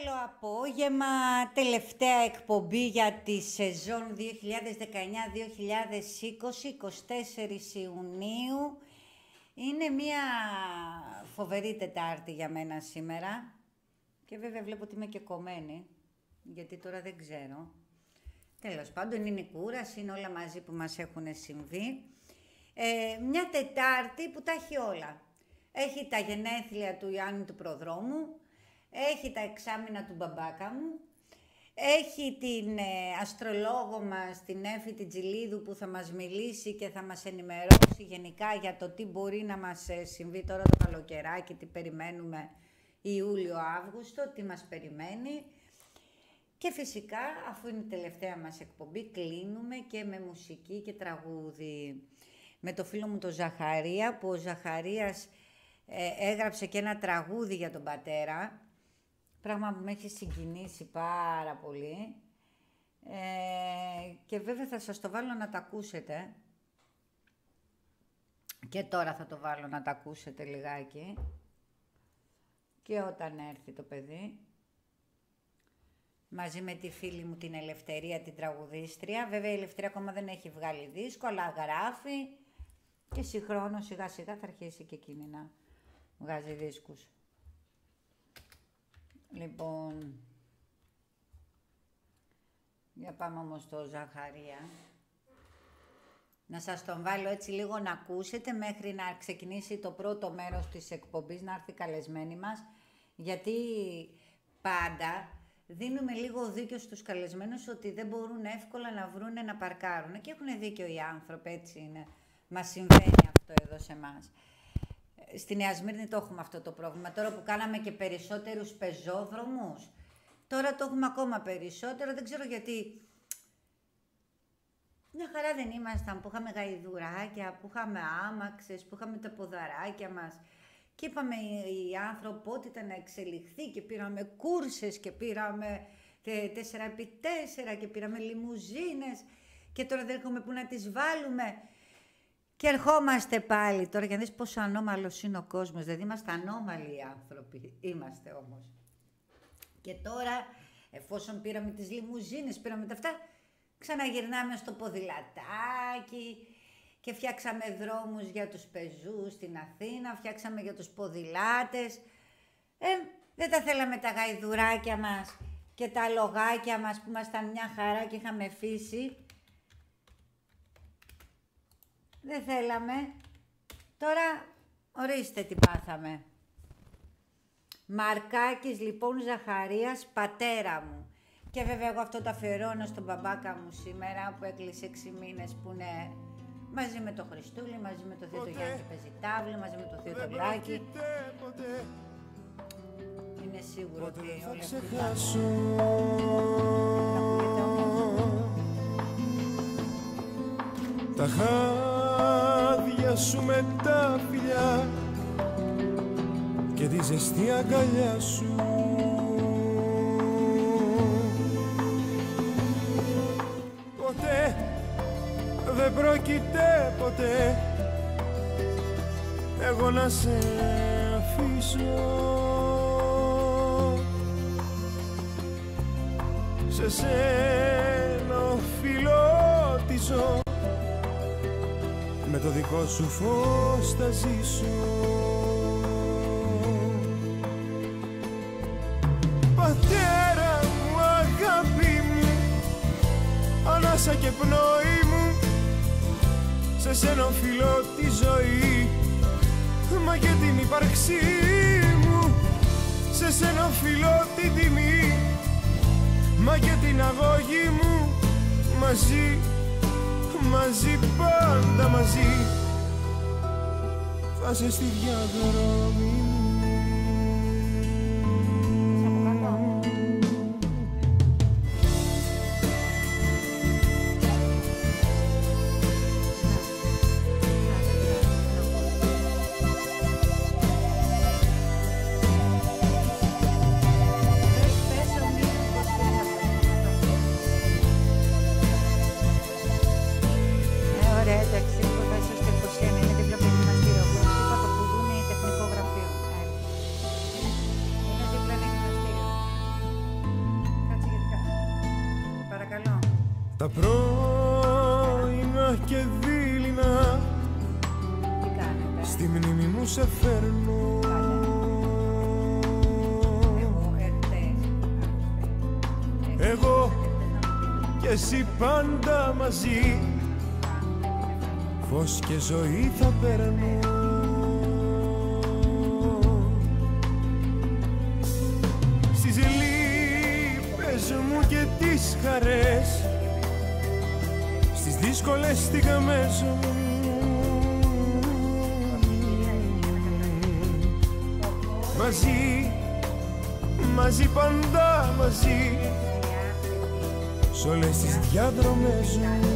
Καλό απόγευμα, τελευταία εκπομπή για τη σεζόν 2019-2020, 24 Ιουνίου. Είναι μια φοβερή Τετάρτη για μένα σήμερα και βέβαια βλέπω ότι είμαι και κομμένη, γιατί τώρα δεν ξέρω. Τέλος πάντων είναι η κούραση, είναι όλα μαζί που μας έχουν συμβεί. Μια Τετάρτη που τα έχει όλα. Έχει τα γενέθλια του Ιάννη του Προδρόμου, έχει τα εξάμηνα του μπαμπάκα μου, έχει την αστρολόγο μας, την Έφη την Τζιλίδου, που θα μας μιλήσει και θα μας ενημερώσει γενικά για το τι μπορεί να μας συμβεί τώρα το καλοκαιράκι, τι περιμένουμε Ιούλιο-Αύγουστο, τι μας περιμένει. Και φυσικά, αφού είναι η τελευταία μας εκπομπή, κλείνουμε και με μουσική και τραγούδι. Με το φίλο μου τον Ζαχαρία, που ο Ζαχαρίας έγραψε και ένα τραγούδι για τον πατέρα, πράγμα που με έχει συγκινήσει πάρα πολύ. Και βέβαια θα σας το βάλω να τα ακούσετε. Και τώρα θα το βάλω να τα ακούσετε λιγάκι. Και όταν έρθει το παιδί. Μαζί με τη φίλη μου την Ελευθερία, την τραγουδίστρια. Βέβαια η Ελευθερία ακόμα δεν έχει βγάλει δίσκο, αλλά γράφει. Και συγχρόνως σιγά σιγά θα αρχίσει και εκείνη να βγάζει δίσκους. Λοιπόν, για πάμε όμως στο Ζαχαρία. Να σας τον βάλω έτσι λίγο να ακούσετε μέχρι να ξεκινήσει το πρώτο μέρος της εκπομπής, να έρθει καλεσμένη μας. Γιατί πάντα δίνουμε λίγο δίκιο στους καλεσμένους ότι δεν μπορούν εύκολα να βρούνε να παρκάρουν. Και έχουν δίκιο οι άνθρωποι, έτσι είναι. Μας συμβαίνει αυτό εδώ σε εμάς. Στη Νέα Σμύρνη το έχουμε αυτό το πρόβλημα. Τώρα που κάναμε και περισσότερους πεζόδρομους, τώρα το έχουμε ακόμα περισσότερο. Δεν ξέρω γιατί. Μια χαρά δεν ήμασταν που είχαμε γαϊδουράκια, που είχαμε άμαξες, που είχαμε τα ποδαράκια μας. Και είπαμε η ανθρωπότητα να εξελιχθεί και πήραμε κούρσες και πήραμε 4x4 και πήραμε λιμουζίνες. Και τώρα δεν έχουμε που να τις βάλουμε. Και ερχόμαστε πάλι τώρα για να δεις πόσο ανώμαλος είναι ο κόσμος. Δηλαδή είμαστε ανώμαλοι οι άνθρωποι. Είμαστε όμως. Και τώρα, εφόσον πήραμε τις λιμουζίνες, πήραμε τα αυτά, ξαναγυρνάμε στο ποδηλατάκι και φτιάξαμε δρόμους για τους πεζούς στην Αθήνα, φτιάξαμε για τους ποδηλάτες. Δεν τα θέλαμε τα γαϊδουράκια μας και τα λογάκια μας που ήμασταν μια χαρά και είχαμε φύση. Δεν θέλαμε. Τώρα ορίστε τι πάθαμε. Μαρκάκης λοιπόν Ζαχαρίας, πατέρα μου. Και βέβαια εγώ αυτό το αφιερώνω στον μπαμπάκα μου σήμερα που έκλεισε 6 μήνες, που είναι μαζί με το Χριστούλη, μαζί με το θείο το Γιάννη Πεζιτάβλη, μαζί με το θείο το Λάκη. Είναι σίγουρο ότι όλοι αυτοί τα χάδια σου με τα φιλιά και τη ζεστή αγκαλιά σου. Ποτέ δεν πρόκειται ποτέ εγώ να σε αφήσω. Σε σένα φιλότιζω, με το δικό σου φως θα ζήσω. Πατέρα μου, αγάπη μου, ανάσα και πνοή μου, σε σένα οφείλω τη ζωή, μα και την ύπαρξή μου. Σε σένα οφείλω την τιμή, μα και την αγώγη μου. Μαζί, μαζί, πάντα μαζί, θα είσαι στη διαδρομή μου. Ωραία, εντάξει, που θα είσαστε 21, είναι διπλό παιδί μας τυρογνώση, είπα το που δούνε τεχνικό γραφείο. και δειλινά. Τι κάνετε? Στη μνήμη μου σε φέρνω. Εγώ και εσύ πάντα μαζί, φως και ζωή θα παίρνω. Στις λύπες μου και τις χαρές, στις δύσκολες στιγμές μου, μαζί, μαζί πάντα μαζί, σ' όλες τις διαδρομές μου.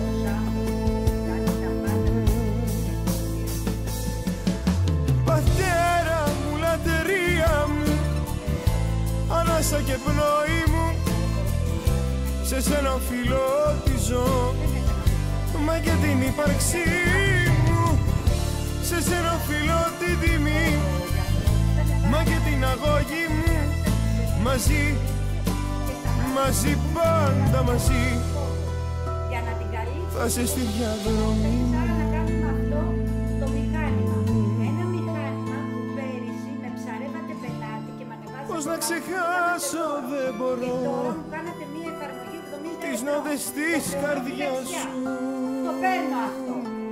Πατέρα μου, λατρεία μου, ανάσα και πνοή μου, σε σένα οφείλω τη ζω, μα και την ύπαρξή μου. Σε σένα οφείλω τη τιμή, μα και την αγώγη μου. Μαζί, μαζί πάντα μαζί, Για να την καλύψω, θα είσαι στη διαδρομή μου. άρα να κάνουμε αυτό το μηχάνημα. Ένα μηχάνημα που πέρυσι με ψαρεύατε πελάτη και με ανεβάζατε. Πώς να ξεχάσω δεν Και μπορώ τώρα μου κάνατε μία εφαρμογή 70 τις ευρώ. νότες της Το καρδιάς παιδιά. σου. Το παίρνω αυτό.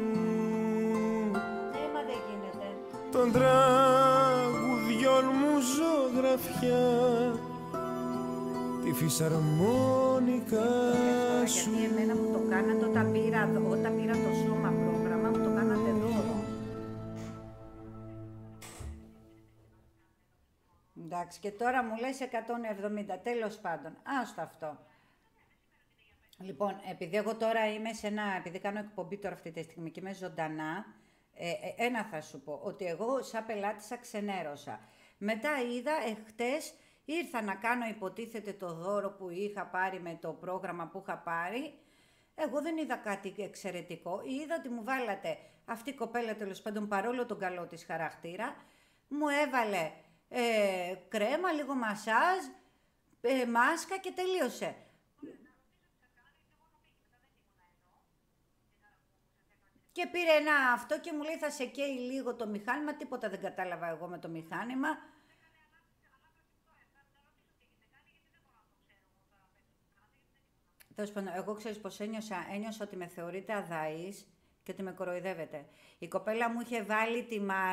Μα δεν γίνεται. Των τραγουδιών μου ζωγραφιά, τη φυσαρμόνικα σου. Γιατί εμένα μου το κάνατε όταν πήρα το σώμα πρόγραμμα, μου το κάνατε δώρο. Εντάξει, και τώρα μου λες 170, τέλος πάντων. Άστο αυτό. Λοιπόν, επειδή εγώ τώρα είμαι σε επειδή κάνω εκπομπή τώρα αυτή τη στιγμή και είμαι ζωντανά, ένα θα σου πω, ότι εγώ σαν πελάτησα ξενέρωσα. Μετά είδα, χτες ήρθα να κάνω υποτίθεται το δώρο που είχα πάρει με το πρόγραμμα που είχα πάρει. Εγώ δεν είδα κάτι εξαιρετικό, είδα ότι μου βάλατε αυτή η κοπέλα τέλος πάντων παρόλο τον καλό της χαρακτήρα, μου έβαλε κρέμα, λίγο μασάζ, μάσκα και τελείωσε. Και πήρε ένα αυτό και μου λέει θα σε καίει λίγο το μηχάνημα, τίποτα δεν κατάλαβα εγώ με το μηχάνημα. Τέλος πάντων, εγώ ξέρεις πως ένιωσα ότι με θεωρείτε αδαής και ότι με κοροϊδεύετε. Η κοπέλα μου είχε βάλει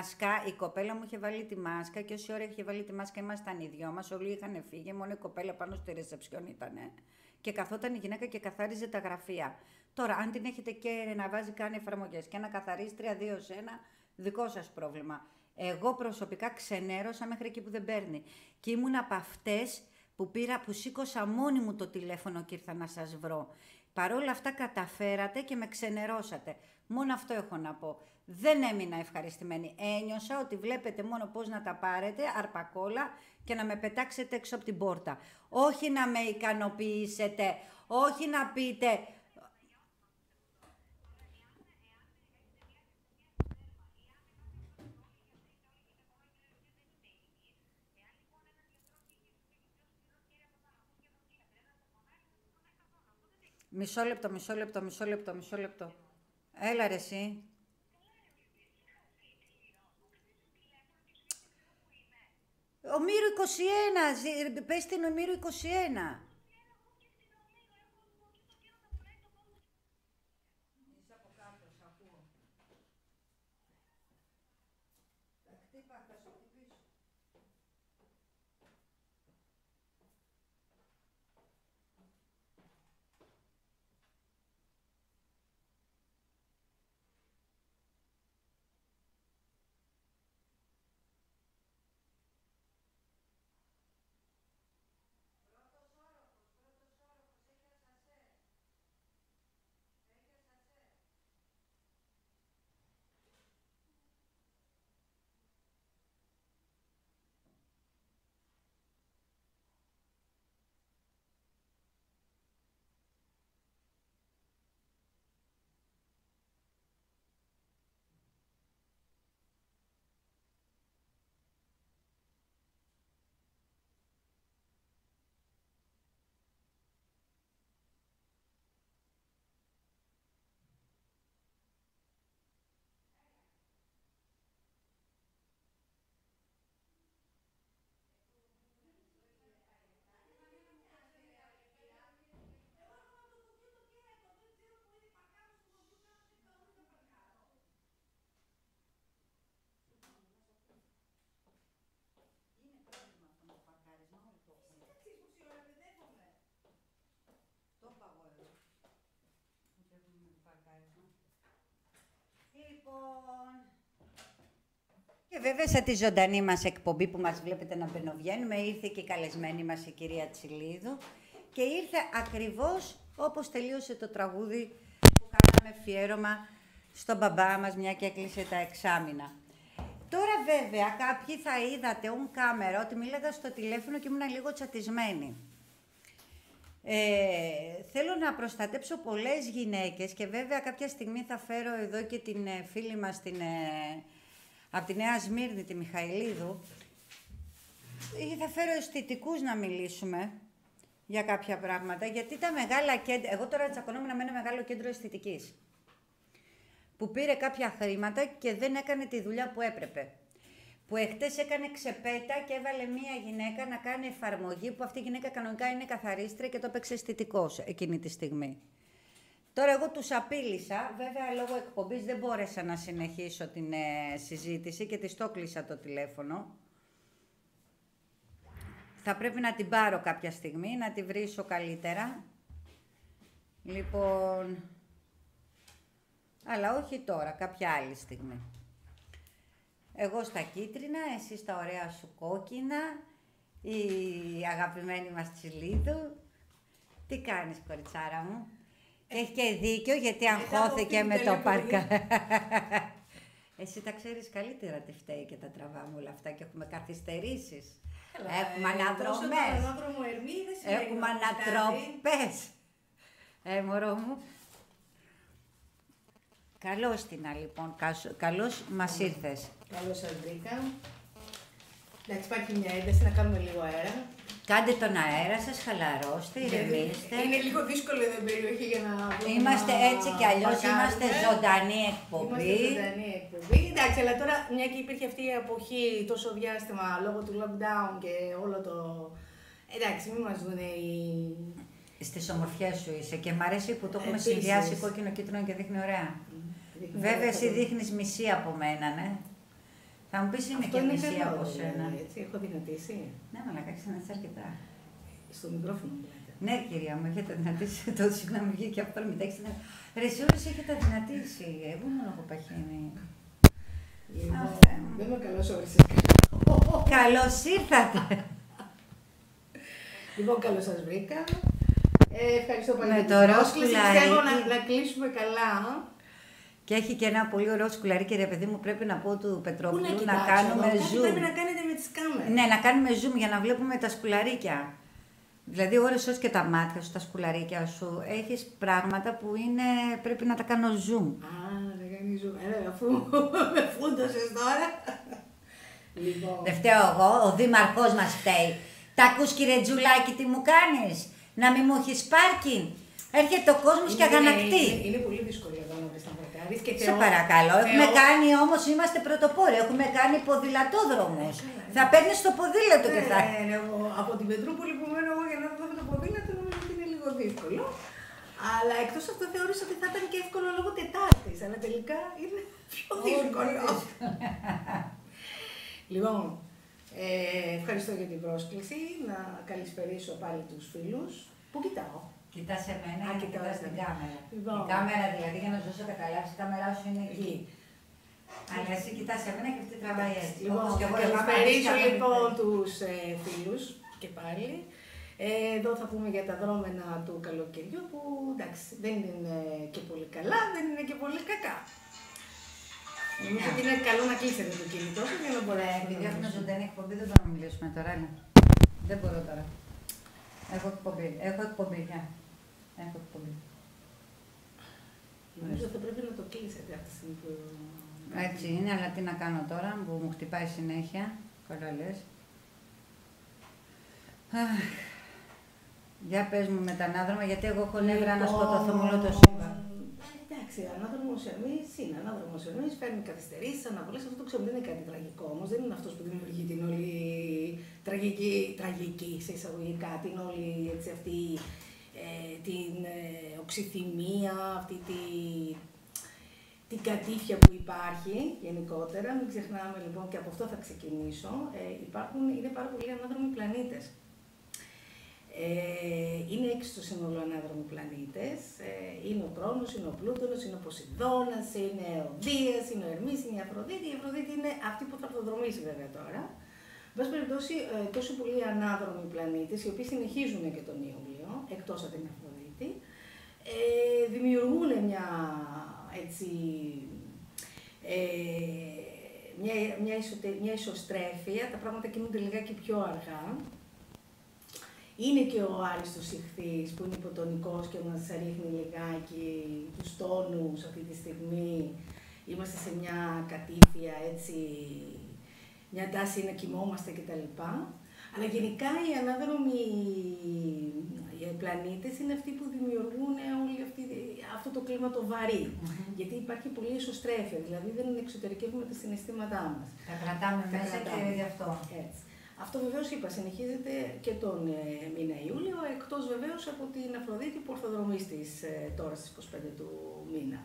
τη μάσκα, και όση ώρα είχε βάλει τη μάσκα ήμασταν οι δυο μας, όλοι είχαν φύγει, μόνο η κοπέλα πάνω στη ρεσεψιόν ήτανε. Και καθόταν η γυναίκα και καθάριζε τα γραφεία. Τώρα, αν την έχετε και να βάζει κάνει εφαρμογές και να καθαρίσει 3-2 σε 1, δικό σας πρόβλημα. Εγώ προσωπικά ξενέρωσα μέχρι εκεί που δεν παίρνει. Και ήμουν από αυτές που σήκωσα μόνη μου το τηλέφωνο και ήρθα να σας βρω. Παρ' όλα αυτά καταφέρατε και με ξενερώσατε. Μόνο αυτό έχω να πω. Δεν έμεινα ευχαριστημένη. Ένιωσα ότι βλέπετε μόνο πώς να τα πάρετε, αρπακόλα, και να με πετάξετε έξω από την πόρτα. Όχι να με ικανοποιήσετε, όχι να πείτε... Μισό λεπτό. Έλα ρε εσύ. Ο Μύρου 21, πες την ο Μύρου 21. Και βέβαια σε τη ζωντανή μας εκπομπή που μας βλέπετε να μπαινοβγαίνουμε, ήρθε και η καλεσμένη μας η κυρία Τσιλίδου και ήρθε ακριβώς όπως τελείωσε το τραγούδι που κάναμε αφιέρωμα στον μπαμπά μας, μια και έκλεισε τα εξάμηνα. Τώρα βέβαια κάποιοι θα είδατε on camera ότι μίλαγα στο τηλέφωνο και ήμουν λίγο τσατισμένη. Θέλω να προστατέψω πολλές γυναίκες και βέβαια κάποια στιγμή θα φέρω εδώ και την φίλη μας από τη Νέα Σμύρνη, τη Μιχαηλίδου. Θα φέρω αισθητικούς να μιλήσουμε για κάποια πράγματα, γιατί τα μεγάλα κέντρα... Εγώ τώρα τσακωνόμουν με ένα μεγάλο κέντρο αισθητικής, που πήρε κάποια χρήματα και δεν έκανε τη δουλειά που έπρεπε. Που εχθές έκανε ξεπέτα και έβαλε μία γυναίκα να κάνει εφαρμογή, που αυτή η γυναίκα κανονικά είναι καθαρίστρια και το έπαιξε αισθητικός εκείνη τη στιγμή. Τώρα εγώ τους απείλησα, βέβαια λόγω εκπομπής δεν μπόρεσα να συνεχίσω την συζήτηση και της το κλείσα το τηλέφωνο. Θα πρέπει να την πάρω κάποια στιγμή, να τη βρίσω καλύτερα. Λοιπόν... Αλλά όχι τώρα, κάποια άλλη στιγμή. Εγώ στα κίτρινα, εσύ στα ωραία σου κόκκινα, η αγαπημένη μας Τσιλίδου. Τι κάνεις, κοριτσάρα μου? Έχει και δίκιο, γιατί αγχώθηκε με το πάρκα. Εσύ τα ξέρεις καλύτερα τι φταίει και τα τραβάμε όλα αυτά και έχουμε καθυστερήσεις. Έχουμε αναδρομές. Έχουμε ανατροπές. Μωρό μου. Καλώς Τίνα, λοιπόν. Καλώς μας ήρθες. Καλώς σας βρήκα. Εντάξει, υπάρχει μια ένταση να κάνουμε λίγο αέρα. Κάντε τον αέρα σας, χαλαρώστε, ηρεμήστε. Είναι λίγο δύσκολο εδώ η περιοχή για να... Είμαστε έτσι κι αλλιώς, είμαστε ζωντανή εκπομπή. Είμαστε ζωντανή εκπομπή. Εντάξει, αλλά τώρα μια και υπήρχε αυτή η εποχή τόσο διάστημα λόγω του lockdown και όλο το... Εντάξει, μην μας δούνε οι... Στις ομορφιές σου είσαι και μ' αρέσει που το έχουμε συνδυάσει κόκκινο, κίτρινο και δείχνει ωραία. Βέβαια, εσύ δείχνεις μισή από μένα, ναι. Θα μου πεις είναι και μισή από σένα. Έτσι, έχω δυνατήσει. Ναι, μαλάκα, έχεις δυνατήσει αρκετά. Στο μικρόφωνο μιλάτε. Ναι, κυρία μου, έχετε δυνατήσει. Το συγγνώμη βγήκε από το μετά έχεις δυνατήσει. Ρε, εσύ όλες έχετε δυνατήσει. Εγώ μόνο έχω παχύνει. Δεν είμαι καλώς όρισες. Καλώς ήρθατε. Λοιπόν, καλώς σας βρήκα. Ευχαριστώ πολύ για την πρόσκληση. Πιστεύω να κλείσουμε καλά. Και έχει και ένα πολύ ωραίο σκουλαρί, κυρία παιδί μου, πρέπει να πω του Πετρόπουλου, να κάνουμε zoom. Πρέπει να κάνετε με τις κάμερες. Ναι, να κάνουμε zoom για να βλέπουμε τα σκουλαρίκια. Δηλαδή, ώρες και τα μάτια σου, τα σκουλαρίκια σου, έχεις πράγματα που πρέπει να τα κάνω zoom. Να κάνει zoom. Αφού με φούντωσες τώρα. Λοιπόν. Δεν φταίω εγώ, ο δήμαρχός μας φταίει. Τα ακούς, κύριε Τζουλάκη, τι μου κάνεις? Να μην μου έχεις πάρκινγκ? Έρχεται ο κόσμος και αγανακτεί. Είναι πολύ δύσκολο εδώ να βρεις να παρκάρεις. Σε παρακαλώ, έχουμε κάνει όμως, είμαστε πρωτοπόροι, έχουμε κάνει ποδηλατόδρομους. Θα παίρνεις το ποδήλατο και θα... Από την Πετρούπολη που μένω εγώ για να δω το ποδήλατο, νομίζω ότι είναι λίγο δύσκολο. Αλλά εκτός αυτό θεώρησα ότι θα ήταν και εύκολο λόγω Τετάρτης, αλλά τελικά είναι πιο δύσκολο. Λοιπόν, ευχαριστώ για την πρόσκληση, να καλησπερίσω πάλι τους φίλους. Πού κοιτάω? Κοιτάς εμένα και κοιτάς την κάμερα. Λοιπόν. Η κάμερα δηλαδή, για να σου δώσω καταλάβεις, η κάμερά σου είναι εκεί. Αλλά εσύ κοιτάς εμένα και αυτή τραβάει έτσι. Λοιπόν, καλησπερίσω λοιπόν τους φίλους και πάλι. Εδώ θα πούμε για τα δρόμενα του καλοκαιριού που εντάξει δεν είναι και πολύ καλά, δεν είναι και πολύ κακά. Νομίζω ότι είναι καλό να κλείσετε το κινητό σας για να μπορέσετε. Επειδή έχουμε ζωντανή εκπομπή, δεν μπορούμε να μιλήσουμε τώρα. Δεν μπορώ τώρα. Έχω εκπομπή. Έχω εκπομπή. Νομίζω θα πρέπει να το κλείσετε αυτή τη στιγμή που... Έτσι είναι, αλλά τι να κάνω τώρα που μου χτυπάει συνέχεια. Καλά λες. Για πες μου με τα ανάδρομα, γιατί εγώ έχω νεύρα να σκοτωθώ με όλο το σύμπαν. Εντάξει, ανάδρομος εμείς είναι ανάδρομος εμείς, φέρνει καθυστερήσεις, αναβολές, αυτό το ξέρω, δεν είναι κάτι τραγικό όμως, δεν είναι αυτός που δημιουργεί την όλη τραγική σε εισαγωγικά, την όλη έτσι αυτή την οξυθυμία, αυτή την κατήφια που υπάρχει γενικότερα. Μην ξεχνάμε λοιπόν και από αυτό θα ξεκινήσω, είναι πάρα πολλοί ανάδρομοι πλανήτες. Είναι 6 στο σύνολο ανάδρομοι πλανήτες. Είναι ο Κρόνος, είναι ο Πλούτονος, είναι ο Ποσειδώνας, είναι ο Δίας, είναι ο Ερμής, είναι η Αφροδίτη. Η Αφροδίτη είναι αυτή που θα αυτοδρομήσει βέβαια τώρα. Εν πάση περιπτώσει, τόσο πολλοί ανάδρομοι πλανήτες, οι οποίοι συνεχίζουν και τον Ιούλιο, εκτός από την Αφροδίτη, δημιουργούν μια ισοστρέφεια, τα πράγματα κινούνται λιγάκι πιο αργά. Είναι και ο Άριστος Ιχθύς που είναι υποτονικός και μας ρίχνει λιγάκι τους τόνους αυτή τη στιγμή. Είμαστε σε μια κατήφια, μια τάση να κοιμόμαστε κτλ. Αλλά γενικά οι ανάδρομοι πλανήτες είναι αυτοί που δημιουργούν αυτό το κλίμα το βαρύ. Γιατί υπάρχει πολλή ισοστρέφεια, δηλαδή δεν εξωτερικεύουμε τα συναισθήματά μας. Τα κρατάμε μέσα και γι' αυτό. Έτσι. Αυτό βεβαίως είπα, συνεχίζεται και τον μήνα Ιούλιο, εκτός βεβαίως από την Αφροδίτη που ορθοδρομεί τώρα στις 25 του μήνα.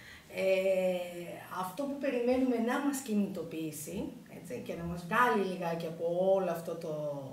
Αυτό που περιμένουμε να μας κινητοποιήσει και να μας βγάλει λιγάκι από όλο αυτό το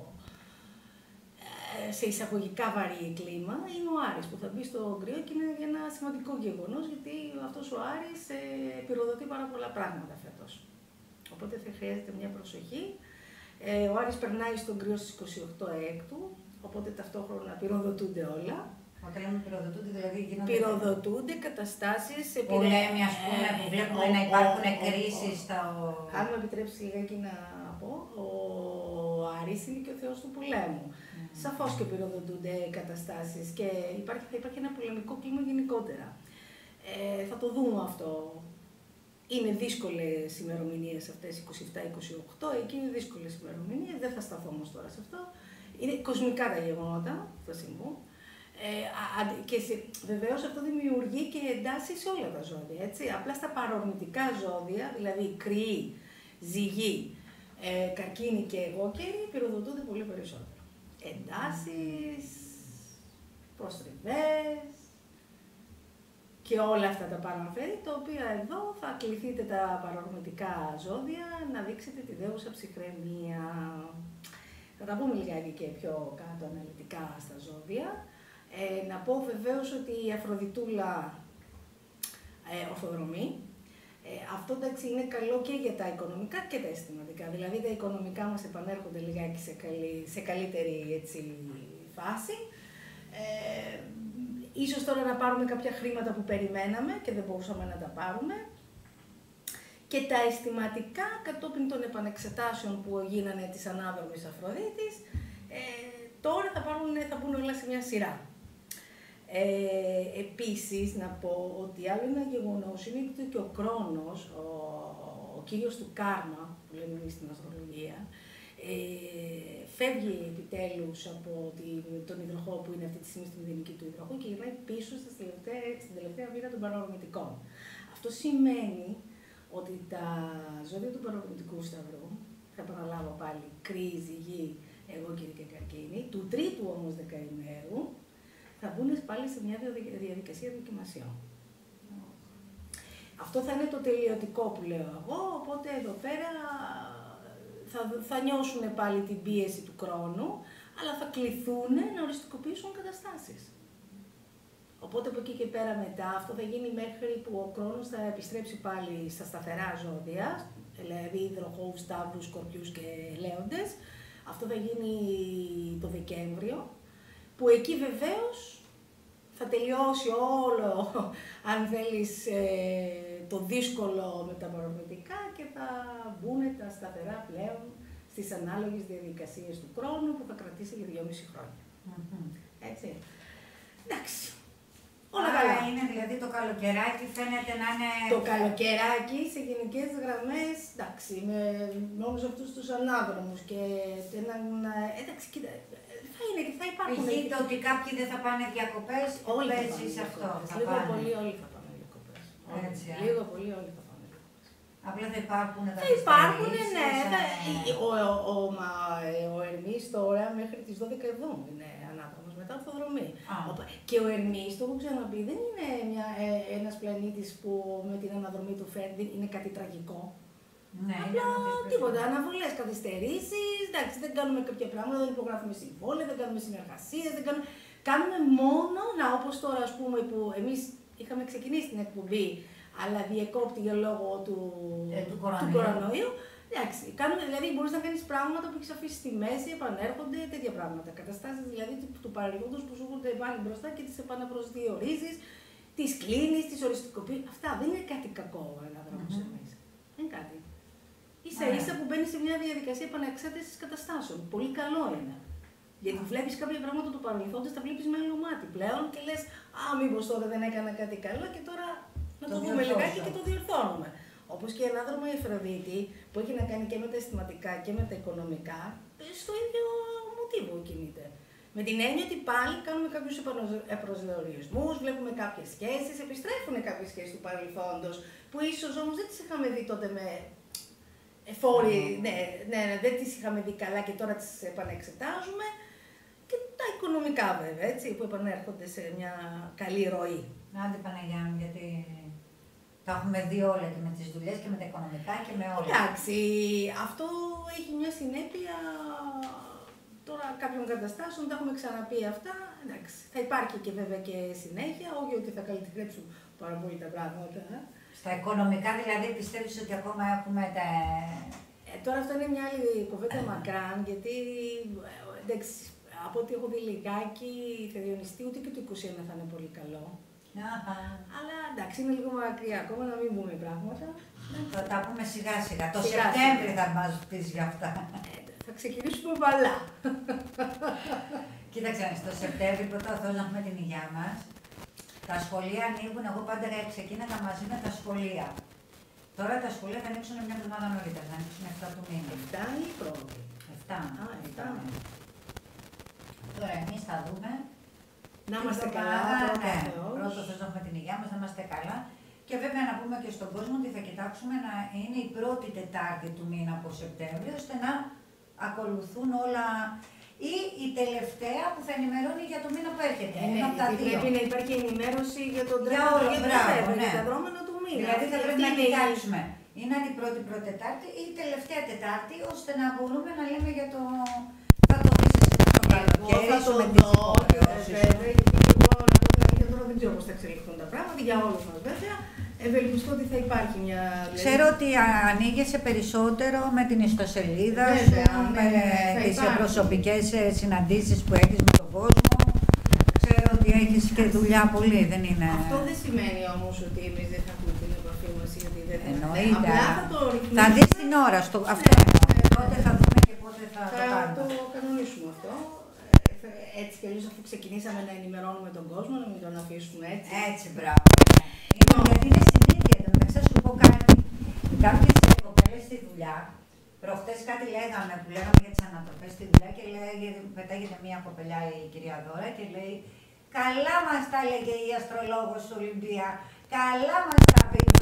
σε εισαγωγικά βαρύ κλίμα είναι ο Άρης που θα μπει στο κρυό και είναι ένα σημαντικό γεγονός γιατί αυτός ο Άρης πυροδοτεί πάρα πολλά πράγματα φέτος. Οπότε θα χρειάζεται μια προσοχή. Ο Άρης περνάει στον κρυό στις 28 Έκτου, οπότε ταυτόχρονα πυροδοτούνται όλα. Όταν λέμε πυροδοτούνται, δηλαδή γίνονται... Πυροδοτούνται καταστάσεις... Πολέμοι, ας πούμε, που βλέπουμε να υπάρχουν κρίσεις στα... Αν με επιτρέψει λιγάκι να πω, ο Άρης είναι και ο θεός του πολέμου. Σαφώς και πυροδοτούνται καταστάσεις και θα υπάρχει ένα πολεμικό κλίμα γενικότερα. Θα το δούμε αυτό. Είναι δύσκολες ημερομηνίες αυτές, 27-28, εκεί είναι δύσκολες ημερομηνίες, δεν θα σταθώ όμως τώρα σε αυτό. Είναι κοσμικά τα γεγονότα που θα συμβούν. Και βεβαίως αυτό δημιουργεί και εντάσεις σε όλα τα ζώδια, έτσι. Απλά στα παρορμητικά ζώδια, δηλαδή Κρυή, Ζυγή, Καρκίνη και Εγώκερη, πυροδοτούνται πολύ περισσότερο. Εντάσεις, προστριβές και όλα αυτά τα παραφέρει, τα οποία εδώ θα κληθείτε τα παρορμητικά ζώδια να δείξετε τη δέουσα ψυχραιμία. Θα τα πούμε λιγάκι και πιο κάτω αναλυτικά στα ζώδια. Να πω βεβαίως ότι η Αφροδιτούλα ορθοδρομεί. Αυτό εντάξει είναι καλό και για τα οικονομικά και τα αισθηματικά. Δηλαδή τα οικονομικά μας επανέρχονται λιγάκι σε καλύτερη φάση. Ίσως τώρα να πάρουμε κάποια χρήματα που περιμέναμε και δεν μπορούσαμε να τα πάρουμε. Και τα αισθηματικά κατόπιν των επανεξετάσεων που γίνανε της ανάδρομης Αφροδίτης, τώρα θα μπουν όλα σε μια σειρά. Επίσης, να πω ότι άλλο ένα γεγονός είναι ότι και ο Κρόνος, ο κύριος του κάρμα, που λέμε εμείς στην αστρολογία, φεύγει επιτέλους από τον υδροχό που είναι αυτή τη στιγμή στην μηδενική του υδροχό και γυρνάει πίσω στην τελευταία μοίρα των παρορμητικών. Αυτό σημαίνει ότι τα ζώδια του παρορμητικού σταυρού, θα επαναλάβω πάλι, Κρυή, Ζυγή, Εγώκερη και Καρκίνη, του τρίτου όμως δεκαημέρου, θα μπουν πάλι σε μια διαδικασία δοκιμασιών. Αυτό θα είναι το τελειωτικό που λέω εγώ, οπότε εδώ πέρα θα νιώσουν πάλι την πίεση του χρόνου, αλλά θα κληθούν να οριστικοποιήσουν καταστάσεις. Οπότε από εκεί και πέρα μετά, αυτό θα γίνει μέχρι που ο χρόνος θα επιστρέψει πάλι στα σταθερά ζώδια, δηλαδή υδροχόους, σταύρους, σκορπιούς και λέοντες. Αυτό θα γίνει το Δεκέμβριο, που εκεί βεβαίως θα τελειώσει όλο, αν θέλεις, το δύσκολο με τα παρορμητικά και θα μπουν τα σταθερά πλέον στις ανάλογες διαδικασίες του χρόνου που θα κρατήσει για 2,5 χρόνια. Έτσι. Εντάξει. Όλα καλά. Είναι δηλαδή το καλοκαιράκι φαίνεται να είναι... Το καλοκαιράκι σε γενικές γραμμές, εντάξει, με όλους αυτούς τους ανάδρομους και έναν... Εντάξει, κοίτα, θα υπάρχουν... Πηγείτε ότι κάποιοι δεν θα πάνε διακοπές, όλοι έτσι σε αυτό. Λίγο πολύ όλοι θα πάνε διακοπές. Λίγο πολύ όλοι θα πάνε διακοπές. Απλά θα υπάρχουν... Θα υπάρχουν, ναι. Ο Ερμής τώρα μέχρι τις 12 Εβδόμου είναι ανάδρομος, μετά ορθοδρομεί. Και ο Ερμής, το έχω ξαναπεί, δεν είναι ένας πλανήτης που με την αναδρομή του φέρνει, είναι κάτι τραγικό. Ναι, απλά τίποτα. Αναβολές, καθυστερήσεις. Εντάξει, δεν κάνουμε κάποια πράγματα, δεν υπογράφουμε συμβόλαια, δεν κάνουμε συνεργασίες. Κάνουμε μόνο, όπως τώρα ας πούμε που εμείς είχαμε ξεκινήσει την εκπομπή, αλλά διεκόπτηκε λόγω του κορονοϊού. Εντάξει, δηλαδή μπορείς να κάνεις πράγματα που έχεις αφήσει στη μέση, επανέρχονται, τέτοια πράγματα. Καταστάσεις δηλαδή του παρελθόντος που σου έρχονται πάλι μπροστά και τις επαναπροσδιορίζεις, τις κλείνεις, τις οριστικοποιείς. Αυτά δεν είναι κάτι κακό αναδρόμους εμείς. Δεν είναι κάτι. Ίσα-ίσα που μπαίνεις σε μια διαδικασία επανεξέτασης καταστάσεων. Πολύ καλό είναι. Γιατί βλέπεις κάποια πράγματα του παρελθόντος, τα βλέπεις με άλλο μάτι πλέον και λες «Α, μήπως τότε δεν έκανα κάτι καλό και τώρα να το δούμε λιγάκι και το διορθώνουμε». Όπως και η ανάδρομα η Αφροδίτη που έχει να κάνει και με τα αισθηματικά και με τα οικονομικά, στο ίδιο μοτίβο κινείται. Με την έννοια ότι πάλι κάνουμε κάποιους επαναπροσδιορισμούς, βλέπουμε κάποιες σχέσεις, επιστρέφουν κάποιες σχέσεις του παρελθόντος που ίσως όμως δεν τις είχαμε δει τότε με εφόροι, δεν τις είχαμε δει καλά και τώρα τις επανεξετάζουμε. Και τα οικονομικά βέβαια, έτσι, που επανέρχονται σε μια καλή ροή. Άντε Παναγιά μου, γιατί τα έχουμε δει όλα και με τις δουλειές και με τα οικονομικά και με όλα. Εντάξει, αυτό έχει μια συνέπεια τώρα κάποιων καταστάσεων, τα έχουμε ξαναπεί αυτά. Εντάξει, θα υπάρχει και βέβαια και συνέχεια, όχι ότι θα καλυτερέψουν πάρα πολύ τα πράγματα. Στα οικονομικά δηλαδή πιστεύεις ότι ακόμα έχουμε τα... Τώρα αυτό είναι μια άλλη κουβέντα μακράν, γιατί εντάξει, από ό,τι έχω δει λιγάκι, θα διονυστεί ούτε και το 21 θα είναι πολύ καλό. Αλλά εντάξει, είναι λίγο μακριά ακόμα να μην πούμε πράγματα. Θα τα πούμε σιγά σιγά. Το Σεπτέμβρη θα μας πεις για αυτά. Θα ξεκινήσουμε βαλά. Κοίταξε, στο Σεπτέμβρη πρώτα ο Θεός να έχουμε την υγεία μας. Τα σχολεία ανοίγουν, εγώ πάντα ξεκίναγα μαζί με τα σχολεία. Τώρα τα σχολεία θα ανοίξουν μια εβδομάδα νωρίτερα, θα ανοίξουν 7 του μήνα. 7 ή πρώτη. 7. Τώρα εμείς θα δούμε. Να είμαστε καλά. Πρώτο Θεός να έχουμε την υγεία μας, να είμαστε καλά. Και βέβαια να πούμε και στον κόσμο ότι θα κοιτάξουμε να είναι η πρώτη Τετάρτη του μήνα από Σεπτέμβριο, ώστε να ακολουθούν όλα. Ή η τελευταία που θα ενημερώνει για το μήνα που έρχεται. Πρέπει να υπάρχει ενημέρωση για τον τρόπο και τα δρόμενα του μήνα. Δηλαδή θα πρέπει να κοιτάξουμε. Είναι η πρώτη Τετάρτη ή η τελευταία Τετάρτη, ώστε να μπορούμε να λέμε για το. Θα το δεις εσύ το καλοκαίρι, θα το με τις υποχρεώσεις. Βέβαια, γιατί εγώ να πω την τώρα δεν ξέρω πώς θα εξελιχθούν τα πράγματα, για όλους μας βέβαια. Ευελπιστώ ότι θα υπάρχει μια... Ξέρω ότι ανοίγεσαι περισσότερο με την ιστοσελίδα σου, με τις προσωπικές συναντήσεις που έχεις με τον κόσμο. Ξέρω ότι έχεις και δουλειά πολύ, δεν είναι... Αυτό δεν σημαίνει όμως ότι εμείς δεν θα έχουμε την επαφή μας ή ότι δεν θα... Εννοείται. Απλά θα το ρυθμίσουμε. Θα δεις την ώρα, αυτό πότε θα δούμε και πότε θα το κάνουμε. Θα το κανονίσουμε αυτό. Έτσι κι αλλιώς αφού ξεκινήσαμε να ενημερώνουμε τον κόσμο, να μην τον αφήσουμε έτσι. Έτσι, μπράβο. Γιατί είναι συνήθεια, θα σου πω κάτι. Κάποιες κοπέλες στη δουλειά, προχτές κάτι λέγαμε που λέγαμε για τις ανατροπές στη δουλειά και πετάγεται μία κοπελιά η κυρία Δώρα και λέει «Καλά μας τα έλεγε η αστρολόγος Ολυμπία, καλά μας τα πει η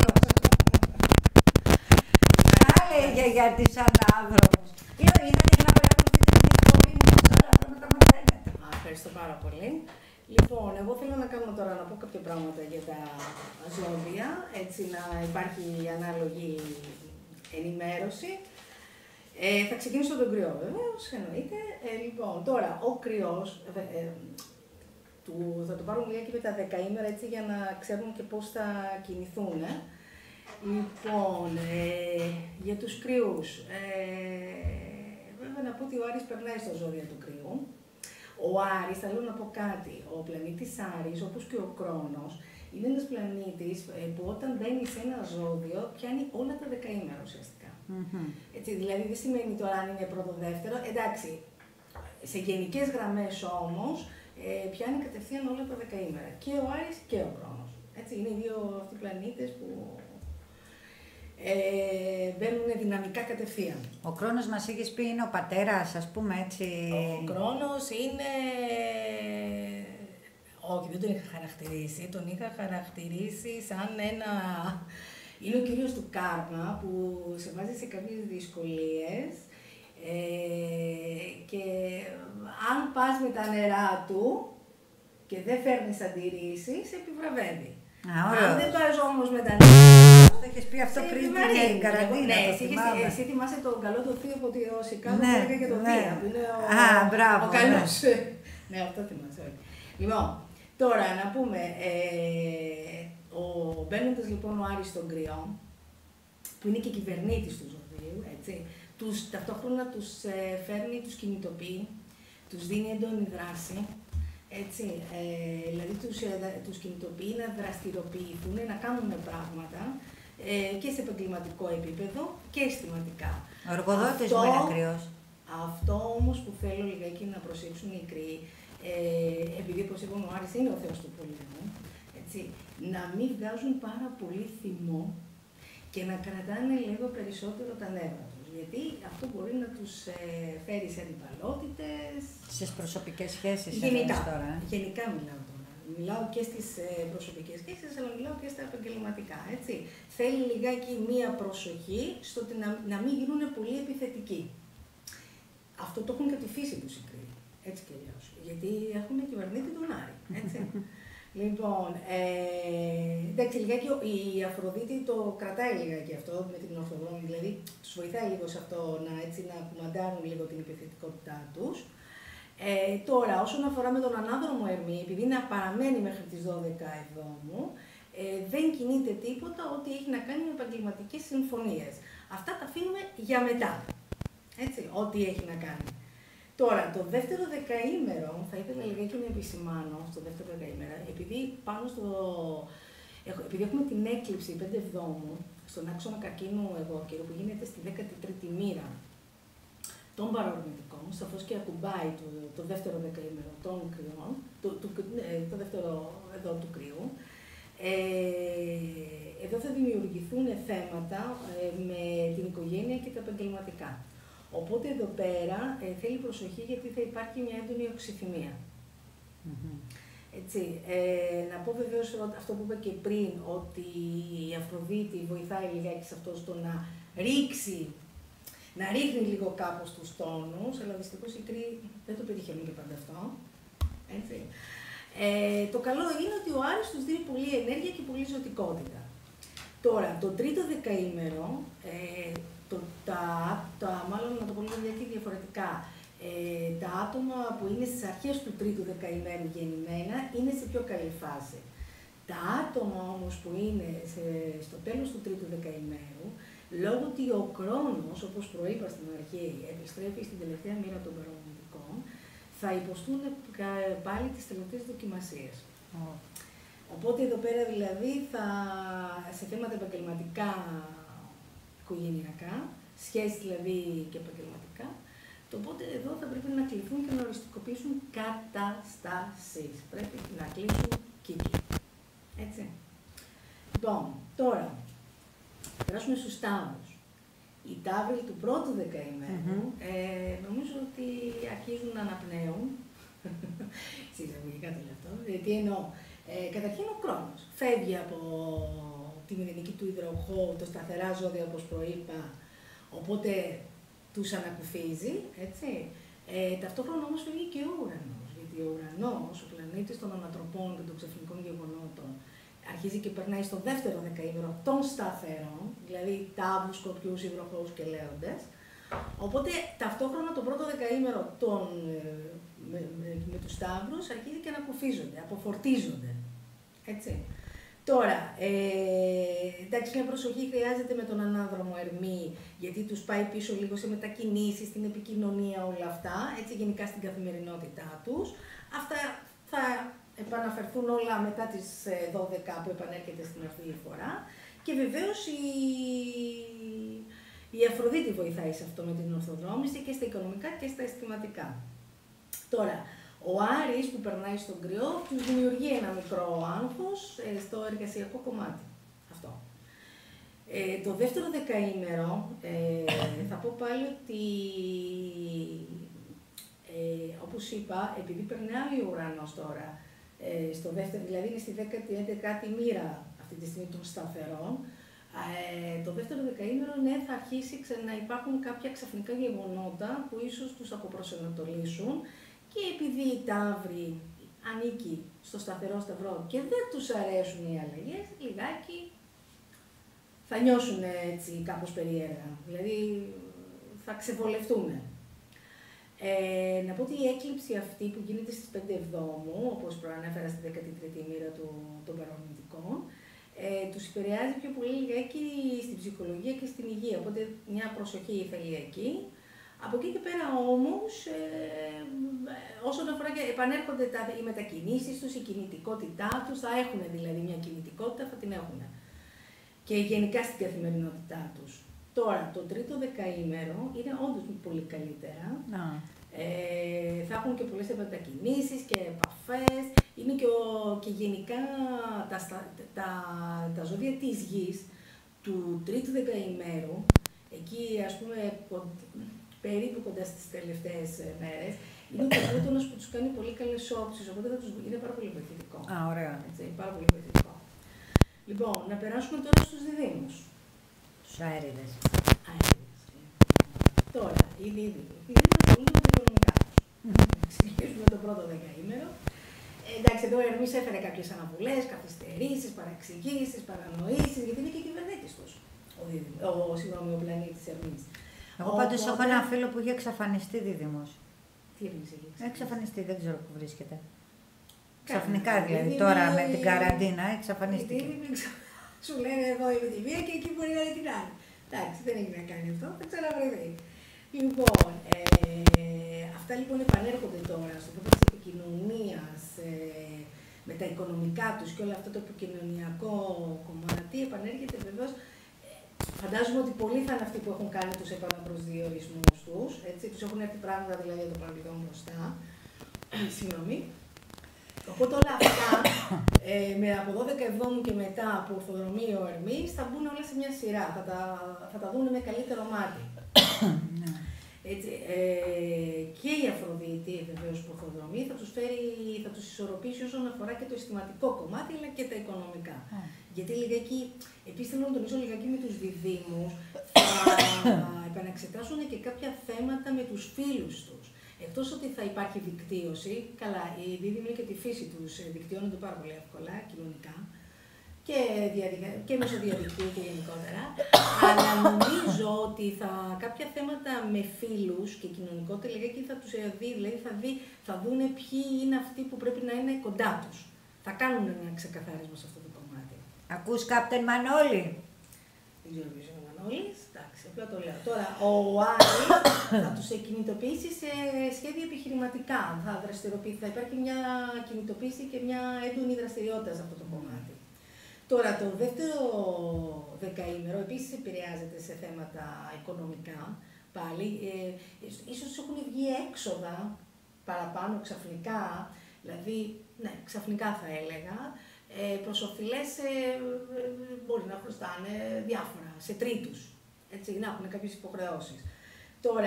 τα έλεγε για τις ανάδρομους». Είδατε για να παρακολουθείτε την εκπομπή μου, όλα αυτά να τα μαθαίνετε. Ευχαριστώ πάρα πολύ. Λοιπόν, εγώ θέλω να κάνω τώρα να πω κάποια πράγματα για τα ζώδια, έτσι να υπάρχει ανάλογη ενημέρωση. Θα ξεκινήσω τον Κρυό, βεβαίως, εννοείται. Λοιπόν, τώρα, ο Κρυός, θα το πάρουμε λίγα και με τα δεκαήμερα, έτσι, για να ξέρουν και πώς θα κινηθούν. Λοιπόν, για τους Κρυούς, βέβαια να πω ότι ο Άρης περνάει στο ζώδιο του Κρυού. Ο Άρης, θέλω να πω κάτι, ο πλανήτης Άρης, όπως και ο Κρόνος, είναι ένας πλανήτης που όταν μπαίνει σε ένα ζώδιο πιάνει όλα τα δεκαήμερα ουσιαστικά. Έτσι, δηλαδή δεν σημαίνει τώρα αν είναι πρώτο-δεύτερο, εντάξει, σε γενικές γραμμές όμως πιάνει κατευθείαν όλα τα δεκαήμερα. Και ο Άρης και ο Κρόνος. Έτσι, είναι οι δύο αυτοί πλανήτες που μπαίνουν δυναμικά κατευθείαν. Ο Κρόνος μας έχεις πει είναι ο πατέρας, ας πούμε έτσι. Ο Κρόνος είναι... Όχι, δεν τον είχα χαρακτηρίσει. Τον είχα χαρακτηρίσει σαν ένα... Είναι ο κύριος του κάρμα που σε βάζει σε κάποιες δυσκολίες και αν πας με τα νερά του και δεν φέρνεις αντιρρήσεις, επιβραβεύει. Αν δεν πας όμως με τα νερά του, το έχεις πει αυτό πριν την καραντίνα, Ναι, το θυμάμαι. εσύ θυμάσαι τον καλό το θείο από τη Σικάγο που Ναι, έλεγε και το ναι. Δία, που είναι Μπράβο, ο καλός. Ναι, αυτό θυμάσαι όλοι. Λοιπόν, τώρα να πούμε, μπαίνοντας λοιπόν ο Άρης στον Κρυό, που είναι και κυβερνήτης του ζωδίου, έτσι, ταυτόχρονα τους φέρνει, τους κινητοποιεί, τους δίνει έντονη δράση, έτσι, δηλαδή τους κινητοποιεί να δραστηριοποιηθούν, να κάνουν πράγματα και σε επαγγελματικό επίπεδο και αισθηματικά. Ο εργοδότης μου είναι κρυός. Αυτό όμως που θέλω λιγάκι να προσέξουν οι κρύοι, επειδή όπως είπαμε ο Άρης είναι ο θεός του πολέμου, έτσι, να μην βγάζουν πάρα πολύ θυμό και να κρατάνε λίγο περισσότερο τα νεύρα τους. Γιατί αυτό μπορεί να τους φέρει σε αντιπαλότητες. Στις προσωπικές σχέσεις γενικά, τώρα. Γενικά μιλάω τώρα. Μιλάω και στις προσωπικές σχέσεις, αλλά μιλάω και στα επαγγελματικά. Έτσι. Θέλει λιγάκι μία προσοχή στο ότι να μην γίνουν πολύ επιθετικοί. Αυτό το έχουν και από τη φύση τους οι κρύοι. Έτσι και αλλιώς. Γιατί έχουν κυβερνήτη τον Άρη. Έτσι. Λοιπόν, εντάξει, λιγάκι η Αφροδίτη το κρατάει λιγάκι αυτό με την ορθοδρόμη, δηλαδή τους βοηθάει λίγο σε αυτό να κουμαντάρουν λίγο την επιθετικότητά τους. Τώρα, όσον αφορά με τον ανάδρομο Ερμή, επειδή να παραμένει μέχρι τις 12 Εβδόμου, δεν κινείται τίποτα ό,τι έχει να κάνει με επαγγελματικές συμφωνίες. Αυτά τα αφήνουμε για μετά. Έτσι, ό,τι έχει να κάνει. Τώρα, το δεύτερο δεκαήμερο, θα ήθελα λιγάκι να επισημάνω στο δεύτερο δεκαήμερο, επειδή έχουμε την έκλειψη 5 Εβδόμου στον άξονα καρκίνου εγώ καιρό που γίνεται στη 13η μοίρα των παρορμητικών, σαφώς και ακουμπάει το δεύτερο δεκαήμερο των κρυών, το δεύτερο εδώ του κρυού, εδώ θα δημιουργηθούν θέματα με την οικογένεια και τα επαγγελματικά. Οπότε εδώ πέρα θέλει προσοχή γιατί θα υπάρχει μια έντονη οξυθυμία. Έτσι, να πω βεβαίως αυτό που είπα και πριν, ότι η Αφροδίτη βοηθάει λιγάκι σε αυτό στο να ρίχνει λίγο κάπως τους τόνους, αλλά δυστυχώς οι κρύοι δεν το πετυχαίνουν και πάντα αυτό. Έτσι. Το καλό είναι ότι ο Άρης τους δίνει πολλή ενέργεια και πολλή ζωτικότητα. Τώρα, το τρίτο δεκαήμερο, μάλλον να το πω λίγο διαφορετικά, τα άτομα που είναι στις αρχές του τρίτου δεκαημέρου γεννημένα είναι σε πιο καλή φάση. Τα άτομα όμως που είναι στο τέλος του τρίτου δεκαημέρου, λόγω ότι ο Κρόνος, όπως προείπα στην αρχή, επιστρέφει στην τελευταία μοίρα των παρορμητικών, θα υποστούν πάλι τις τελευταίες δοκιμασίες. Οπότε εδώ πέρα δηλαδή σε θέματα επαγγελματικά, οικογενειακά, σχέσεις δηλαδή και επαγγελματικά, οπότε εδώ θα πρέπει να κληθούν και να οριστικοποιήσουν καταστάσεις. Πρέπει να κλείσουν κύκλοι. Έτσι. Λοιπόν, τώρα, περάσουμε στους Ταύρους. Οι Ταύροι του πρώτου δεκαημέρου νομίζω ότι αρχίζουν να αναπνέουν. Συσταγωγικά το λέω αυτό. Γιατί εννοώ, καταρχήν ο Κρόνος φεύγει από τη μηδενική του υδροχώου, το σταθερά ζώδια όπως προείπα, οπότε τους ανακουφίζει, έτσι. Ταυτόχρονα όμως φεύγει και ο ουρανός, γιατί ο ουρανός, ο πλανήτης των ανατροπών και των ξαφνικών γεγονότων, αρχίζει και περνάει στο δεύτερο δεκαήμερο των σταθερών, δηλαδή Ταύρους, Σκορπιούς, Υδροχόους και Λέοντες. Οπότε ταυτόχρονα το πρώτο δεκαήμερο με τους Ταύρους αρχίζει και ανακουφίζονται, αποφορτίζονται. Έτσι. Τώρα, εντάξει, μια προσοχή χρειάζεται με τον ανάδρομο Ερμή, γιατί τους πάει πίσω λίγο σε μετακινήσεις, στην επικοινωνία, όλα αυτά, έτσι γενικά στην καθημερινότητά τους. Αυτά θα επαναφερθούν όλα μετά τις 12 που επανέρχεται στην αυτή φορά. Και βεβαίως η Αφροδίτη βοηθάει σε αυτό με την ορθοδρόμηση και στα οικονομικά και στα αισθηματικά. Τώρα, ο Άρης που περνάει στον Κρυό τους δημιουργεί ένα μικρό άγχος στο εργασιακό κομμάτι. Αυτό. Το δεύτερο δεκαήμερο θα πω πάλι ότι όπως είπα, επειδή περνάει ο ουρανός τώρα, στο δεύτερο, δηλαδή είναι στη 10η μοίρα αυτή τη στιγμή των σταθερών, το δεύτερο δεκαήμερο ναι, θα αρχίσει να υπάρχουν κάποια ξαφνικά γεγονότα που ίσως τους αποπροσανατολίσουν και επειδή η Ταύρη ανήκει στο σταθερό σταυρό και δεν τους αρέσουν οι αλλαγές, λιγάκι θα νιώσουν έτσι κάπως περίεργα, δηλαδή θα ξεβολευτούν. Να πω ότι η έκλειψη αυτή που γίνεται στις 5 Εβδόμου, όπως προανέφερα στη 13η μοίρα των παρορμητικών, τους επηρεάζει πιο πολύ λιγάκι στην ψυχολογία και στην υγεία, οπότε μια προσοχή θέλει εκεί. Από εκεί και πέρα όμως, όσον αφορά και επανέρχονται οι μετακινήσεις τους, η κινητικότητά τους, θα έχουν δηλαδή μια κινητικότητα, θα την έχουν. Και γενικά στην καθημερινότητά τους. Τώρα, το τρίτο δεκαήμερο είναι όντως πολύ καλύτερα. Θα έχουν και πολλές μετακινήσεις και επαφές. Είναι και γενικά τα ζώδια της γης του τρίτου δεκαημέρου, εκεί ας πούμε περίπου κοντά στις τελευταίες μέρες, είναι ο Πλούτονος που τους κάνει πολύ καλές όψεις, οπότε είναι πάρα πολύ βοηθητικό. Ωραία. Έτσι, πάρα πολύ βοηθητικό. Λοιπόν, να περάσουμε τώρα στους διδύμους. Τους αέριδες. Τώρα, οι δίδυμοι. Οι δίδυμοι ασχολούνται με τα οικονομικά τους. Να ξεκινήσουμε το πρώτο δεκαήμερο. Εντάξει, εδώ ο Ερμής έφερε κάποιες αναβολές, καθυστερήσεις, παραξηγήσεις, παρανοήσεις, γιατί είναι και κυβερνήτης τους. Ο πλανήτης Ερμής. Εγώ πάντως έχω ένα φίλο που είχε εξαφανιστεί δίδυμος. Τι έμεινε εκεί? Εξαφανιστεί, δεν ξέρω πού βρίσκεται. Ξαφνικά δηλαδή, τώρα με την καραντίνα εξαφανίστηκε. Σου λένε εδώ είναι τη μία και εκεί μπορεί να είναι την άλλη. Εντάξει, δεν έχει να κάνει αυτό, θα ξαναβρεθεί. Λοιπόν, αυτά λοιπόν επανέρχονται τώρα στο θέμα της επικοινωνίας, με τα οικονομικά τους και όλο αυτό το επικοινωνιακό κομμάτι επανέρχεται βεβαίως. Φαντάζομαι ότι πολλοί θα είναι αυτοί που έχουν κάνει τους επαναπροσδιορισμούς τους, έτσι, τους έχουν έρθει πράγματα δηλαδή για το παρελθόν μπροστά. Συγγνώμη. Οπότε όλα αυτά, από 12 Εβδόμου και μετά που ορθοδρομεί ο Ερμής, θα μπουν όλα σε μια σειρά, θα τα δουν με καλύτερο μάτι. Έτσι, και η Αφροδίτη βεβαίως που ορθοδρομεί θα τους ισορροπήσει όσον αφορά και το αισθηματικό κομμάτι, αλλά και τα οικονομικά. Γιατί λιγάκι, επίσης θέλω να τονίσω λιγάκι με τους διδύμους, θα επαναξετάσουν και κάποια θέματα με τους φίλους τους. Εκτός ότι θα υπάρχει δικτύωση, καλά, οι δίδυμοι και τη φύση τους δικτυώνονται πάρα πολύ εύκολα κοινωνικά και μέσω διαδικτύου και γενικότερα, αλλά νομίζω ότι κάποια θέματα με φίλους και κοινωνικότητα λιγάκι θα τους δει, δηλαδή θα δουν ποιοι είναι αυτοί που πρέπει να είναι κοντά τους. Θα κάνουν ένα ξεκαθάρισμα σε αυτό το κομμάτι. Ακούς Κάπτεν Μανώλη? Δεν ξέρω ποιος είναι ο Μανώλης, εντάξει, απλά το λέω. Τώρα, ο Άρης θα τους κινητοποιήσει σε σχέδια επιχειρηματικά. Θα υπάρχει μια κινητοποίηση και μια έντονη δραστηριότητα σε αυτό το κομμάτι. Τώρα, το δεύτερο δεκαήμερο επίσης επηρεάζεται σε θέματα οικονομικά. Πάλι, ίσως έχουν βγει έξοδα παραπάνω ξαφνικά, δηλαδή, ναι, ξαφνικά θα έλεγα, προς οφειλές μπορεί να χρωστάνε διάφορα, σε τρίτους, έτσι, να έχουν κάποιες υποχρεώσεις. Τώρα,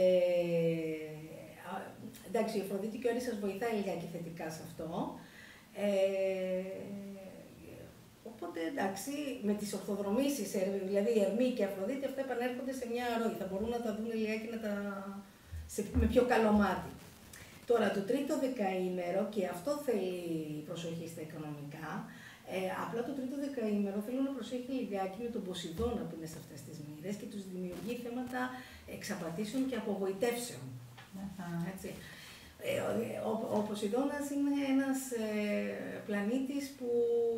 εντάξει, η Αφροδίτη και ο Άρης σας βοηθάει λιγάκι θετικά σε αυτό. Οπότε, εντάξει, με τις ορθοδρομήσεις, δηλαδή η Ερμή και η Αφροδίτη, αυτά επανέρχονται σε μια ροή. Θα μπορούν να τα δουν λιγάκι με πιο καλό μάτι. Τώρα, το τρίτο δεκαήμερο, και αυτό θέλει προσοχή στα οικονομικά, απλά το τρίτο δεκαήμερο θέλω να προσέχει λιγάκι με τον Ποσειδώνα που είναι σε αυτές τις μοίρες και τους δημιουργεί θέματα εξαπατήσεων και απογοητεύσεων. Έτσι. Ο Ποσειδώνας είναι ένας πλανήτης που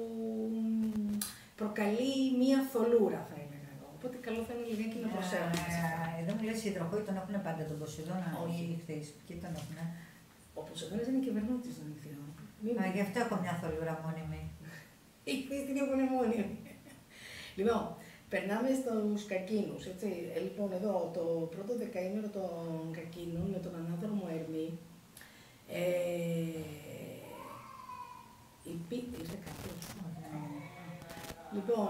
προκαλεί μία θολούρα, θα έλεγα εγώ. Οπότε καλό θα είναι λιγάκι να προσέχουμε. Εδώ μου λες οι υδροχόοι τον έχουν πάντα τον Ποσειδώνα, όχι οι χθείς. Ποιοι τον έχουν? Ο Ποσειδώνας είναι κυβερνήτης των νυχθείων. Γι' αυτό έχω μια θολούρα μόνιμη. Η χθείς την έχουν μόνιμη. Λοιπόν, περνάμε στους καρκίνους, έτσι. Λοιπόν, εδώ το πρώτο δεκαήμερο των καρκίνων με τον ανάδρομο Ερμή, λοιπόν,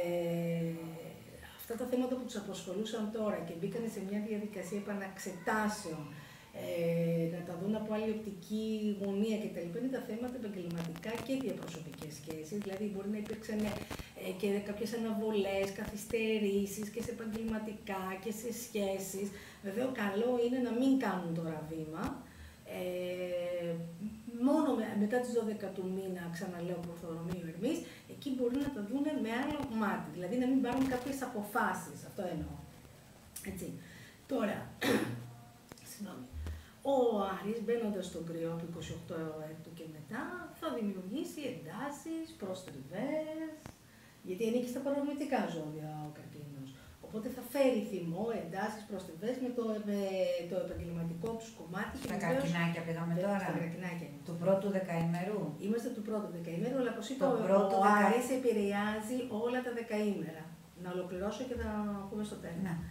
αυτά τα θέματα που τους απασχολούσαν τώρα και μπήκαν σε μια διαδικασία επαναξετάσεων, να τα δουν από άλλη οπτική γωνία κτλ. Είναι τα θέματα επαγγελματικά και διαπροσωπικές σχέσεις, δηλαδή μπορεί να υπήρξαν και κάποιες αναβολές, καθυστερήσεις και σε επαγγελματικά και σε σχέσεις. Βέβαια, καλό είναι να μην κάνουν τώρα βήμα. Μόνο μετά τις 12 του μήνα, ξαναλέω, που ορθοδρομεί ο Ερμής, εκεί μπορεί να τα δουν με άλλο μάτι. Δηλαδή να μην πάρουν κάποιες αποφάσεις. Αυτό εννοώ. Έτσι. Τώρα, συγγνώμη. Ο Άρης, μπαίνοντας στον κρυό από 28 έκτου και μετά, θα δημιουργήσει εντάσεις, προστριβές, γιατί ανήκει στα παρορμητικά ζώδια ο καρκίνος. Οπότε θα φέρει θυμό, εντάσεις, προστριβές με το επαγγελματικό του κομμάτι. Στα καρκινάκια πήγαμε τώρα. Στα καρκινάκια. Του πρώτου δεκαήμερου. Είμαστε του πρώτου δεκαήμερου, αλλά όπως είπα, ο Άρης επηρεάζει όλα τα δεκαήμερα. Να ολοκληρώσω και θα πούμε στο τέλος. Ναι.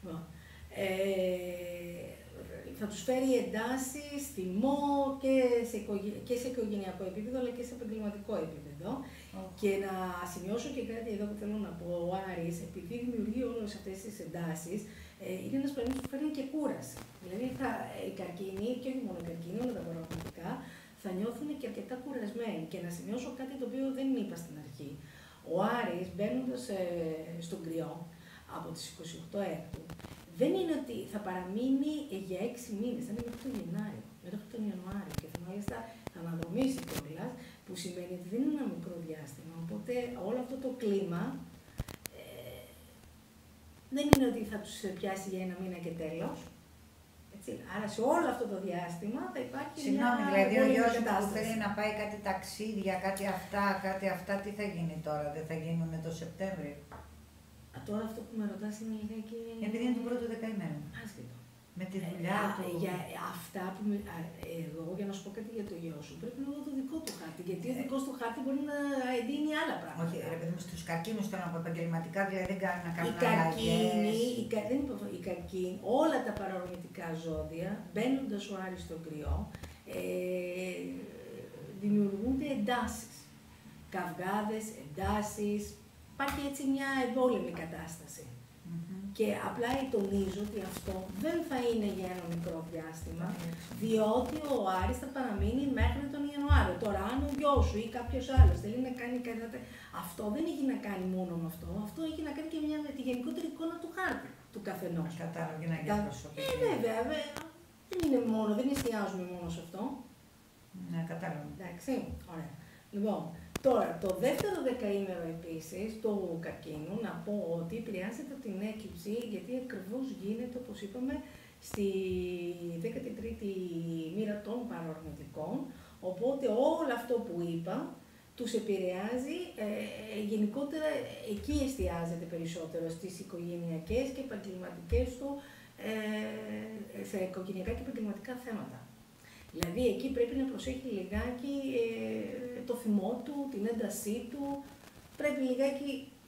Θα τους φέρει εντάσεις, θυμό και σε οικογενειακό επίπεδο αλλά και σε επαγγελματικό επίπεδο. Και να σημειώσω και κάτι εδώ που θέλω να πω, ο Άρης, επειδή δημιουργεί όλες αυτές τις εντάσεις, είναι ένας πλανήτης που φέρνει και κούραση. Δηλαδή οι καρκίνοι, και όχι μόνο οι καρκίνοι, όλα τα παραγωγικά, θα νιώθουν και αρκετά κουρασμένοι. Και να σημειώσω κάτι το οποίο δεν είπα στην αρχή. Ο Άρης, μπαίνοντας στον κρυό από τις 28 έκτου, δεν είναι ότι θα παραμείνει για 6 μήνες, θα είναι μέχρι τον Γενάριο, μέχρι τον Ιανουάριο και θα μάλιστα θα αναδρομήσει κιόλας, που σημαίνει ότι δεν είναι ένα μικρό διάστημα. Οπότε όλο αυτό το κλίμα δεν είναι ότι θα τους πιάσει για 1 μήνα και τέλος. Έτσι. Άρα σε όλο αυτό το διάστημα θα υπάρχει Συγγνώμη, μια δηλαδή ο γιος κατάσταση. που θέλει να πάει κάτι ταξίδια, κάτι αυτά, τι θα γίνει τώρα, δεν θα γίνουν το Σεπτέμβριο. Τώρα αυτό που με ρωτάς είναι λιγάκι... Επειδή είναι του πρώτου δεκαήμερου. Άσχετο. Με τη δουλειά του. Για αυτά που εγώ, για να σου πω κάτι για το γιο σου, πρέπει να δω το δικό του χάρτη. Γιατί ο δικός του χάρτη μπορεί να εντείνει άλλα πράγματα. Όχι, ρε παιδί μου, στους καρκίνους θέλω να πω επαγγελματικά, δηλαδή δεν κάνουν να κάνουν Οι καρκίνοι, όλα τα παρορμητικά ζώδια, μπαίνοντας ο Άρης στον κρυό, δημιουργούνται εντάσεις. Καυγάδες, εντάσεις, υπάρχει έτσι μια εμπόλεμη κατάσταση. Και απλά τονίζω ότι αυτό δεν θα είναι για ένα μικρό διάστημα, διότι ο Άρης θα παραμείνει μέχρι τον Ιανουάριο. Τώρα, αν ο γιος σου ή κάποιος άλλος θέλει να κάνει κάτι, αυτό δεν έχει να κάνει μόνο με αυτό. Αυτό έχει να κάνει και με τη γενικότερη εικόνα του χάρτη του καθενός. Κατάλαβα, για να γίνει προσωπική. Βέβαια, δεν είναι μόνο, δεν εστιάζουμε μόνο σε αυτό. Ναι, κατάλαβα. Εντάξει, ωραία. Λοιπόν, τώρα, το δεύτερο δεκαήμερο επίσης του καρκίνου, να πω ότι επηρεάζεται την έκλειψη, γιατί ακριβώς γίνεται, όπως είπαμε, στη 13η μοίρα των παρορμητικών, οπότε όλο αυτό που είπα τους επηρεάζει, γενικότερα εκεί εστιάζεται περισσότερο στις οικογενειακές και επαγγελματικές του, σε οικογενειακά και επαγγελματικά θέματα. Δηλαδή εκεί πρέπει να προσέχει λιγάκι το θυμό του, την έντασή του, πρέπει λιγάκι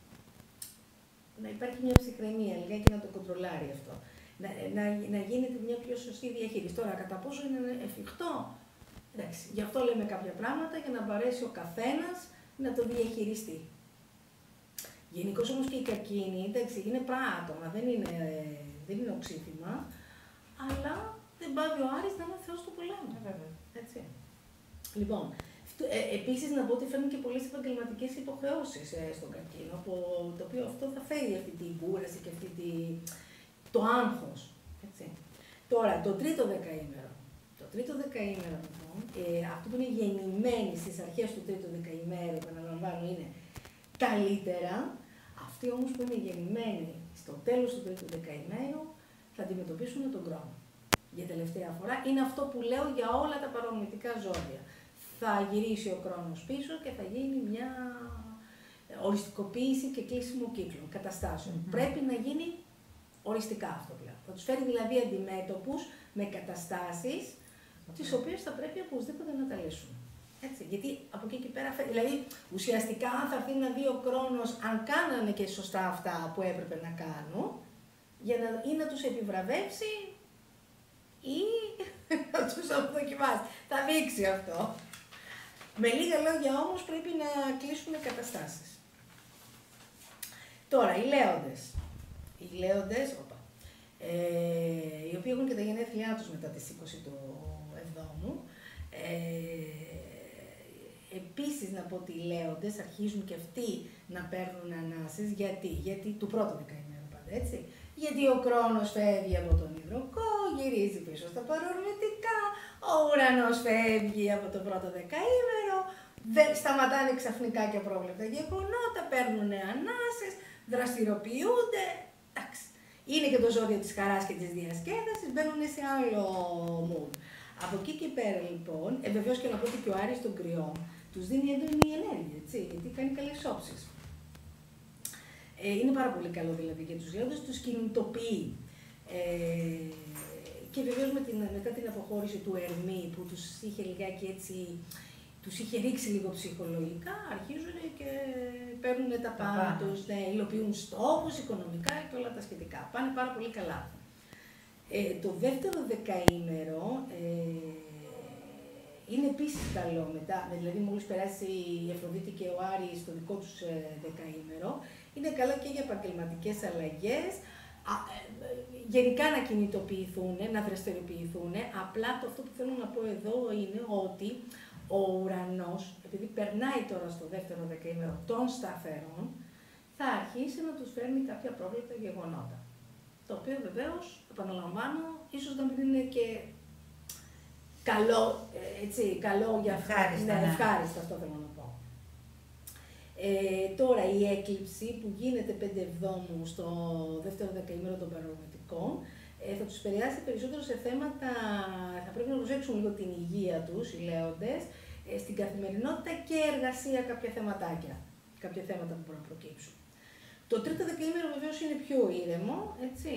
να υπάρχει μια ψυχραιμία, λιγάκι να το κοντρολάρει αυτό. Να γίνεται μια πιο σωστή διαχείριση. Τώρα, κατά πόσο είναι εφικτό, εντάξει, γι' αυτό λέμε κάποια πράγματα για να μπορέσει ο καθένας να το διαχειριστεί. Γενικώς όμως και οι καρκίνοι, εντάξει, είναι πράγμα, δεν είναι οξύθυμα, αλλά δεν πάβει ο Άρης να είναι ο Θεός του πολέμου. Έτσι. Λοιπόν, επίσης να πω ότι φέρνουν και πολλές επαγγελματικές υποχρεώσεις στον καρκίνο, το οποίο αυτό θα φέρει αυτή την κούραση και το άγχος. Έτσι. Τώρα, το τρίτο δεκαήμερο. Το τρίτο δεκαήμερο, λοιπόν, αυτό που είναι γεννημένοι στις αρχές του τρίτου δεκαημέρου, επαναλαμβάνω, είναι καλύτερα. Αυτοί όμως που είναι γεννημένοι στο τέλος του τρίτου δεκαημέρου θα αντιμετωπίσουν τον χρόνο. Για τελευταία φορά, είναι αυτό που λέω για όλα τα παρορμητικά ζώδια. Θα γυρίσει ο χρόνος πίσω και θα γίνει μια οριστικοποίηση και κλείσιμο κύκλων, καταστάσεων. Πρέπει να γίνει οριστικά αυτό πλέον. Θα τους φέρει δηλαδή αντιμέτωπους με καταστάσεις, τις οποίες θα πρέπει οπωσδήποτε να τα λύσουν. Έτσι, γιατί από εκεί και πέρα, δηλαδή ουσιαστικά αν θα έρθει να δει ο χρόνος αν κάνανε και σωστά αυτά που έπρεπε να κάνουν, ή να τους επιβραβεύσει, ή να τους αποδοκιμάσει. Θα δείξει αυτό. Με λίγα λόγια όμως πρέπει να κλείσουμε καταστάσεις. Τώρα, οι λέοντες. Οι λέοντες, οι οποίοι έχουν και τα γενέθλιά τους μετά τις 20 του Εβδόμου. Επίσης να πω ότι οι λέοντες αρχίζουν και αυτοί να παίρνουν ανάσες. Γιατί του πρώτου δεκαημέρου πάντα, έτσι. Γιατί ο χρόνος φεύγει από τον υδροκό, γυρίζει πίσω στα παρορμητικά, ο ουρανός φεύγει από το πρώτο δεκαήμερο, δεν σταματάνε ξαφνικά και απρόβλεπτα γεγονότα, παίρνουν ανάσες, δραστηριοποιούνται. Εντάξει. Είναι και το ζώδιο της χαράς και της διασκέδασης, μπαίνουν σε άλλο mood. Από εκεί και πέρα λοιπόν, βεβαίως και να πω ότι και ο Άρης των Κρυών τους δίνει έντονη ενέργεια, έτσι, γιατί κάνει καλές όψεις. Είναι πάρα πολύ καλό δηλαδή για τους Λέοντες, τους κινητοποιεί. Και βεβαίως μετά την αποχώρηση του Ερμή που τους είχε λιγάκι έτσι, τους είχε ρίξει λίγο ψυχολογικά, αρχίζουν και παίρνουν τα πάνω τους, ναι, υλοποιούν στόχους, οικονομικά και όλα τα σχετικά. Πάνε πάρα πολύ καλά. Το δεύτερο δεκαήμερο είναι επίσης καλό μετά, δηλαδή μόλις περάσει η Αφροδίτη και ο Άρης στο δικό τους δεκαήμερο, είναι καλά και για επαγγελματικές αλλαγές, γενικά να κινητοποιηθούν, να δραστηριοποιηθούν. Απλά αυτό που θέλω να πω εδώ είναι ότι ο ουρανός, επειδή περνάει τώρα στο δεύτερο δεκαήμερο των σταθερών, θα αρχίσει να τους φέρνει κάποια πρόβλεπτα γεγονότα. Το οποίο βεβαίως, επαναλαμβάνω, ίσως να μην είναι και καλό, έτσι, καλό για ευχάριστα, ναι, ευχάριστα, αυτό θέλω να πω. Τώρα η έκλειψη που γίνεται 5 Εβδόμου στο δεύτερο δεκαήμερο των παρορμητικών θα τους επηρεάσει περισσότερο σε θέματα, θα πρέπει να προσέξουν λίγο την υγεία τους, οι Λέοντες, στην καθημερινότητα και εργασία κάποια θεματάκια, κάποια θέματα που μπορούν να προκύψουν. Το τρίτο δεκαήμερο βεβαίως είναι πιο ήρεμο, έτσι.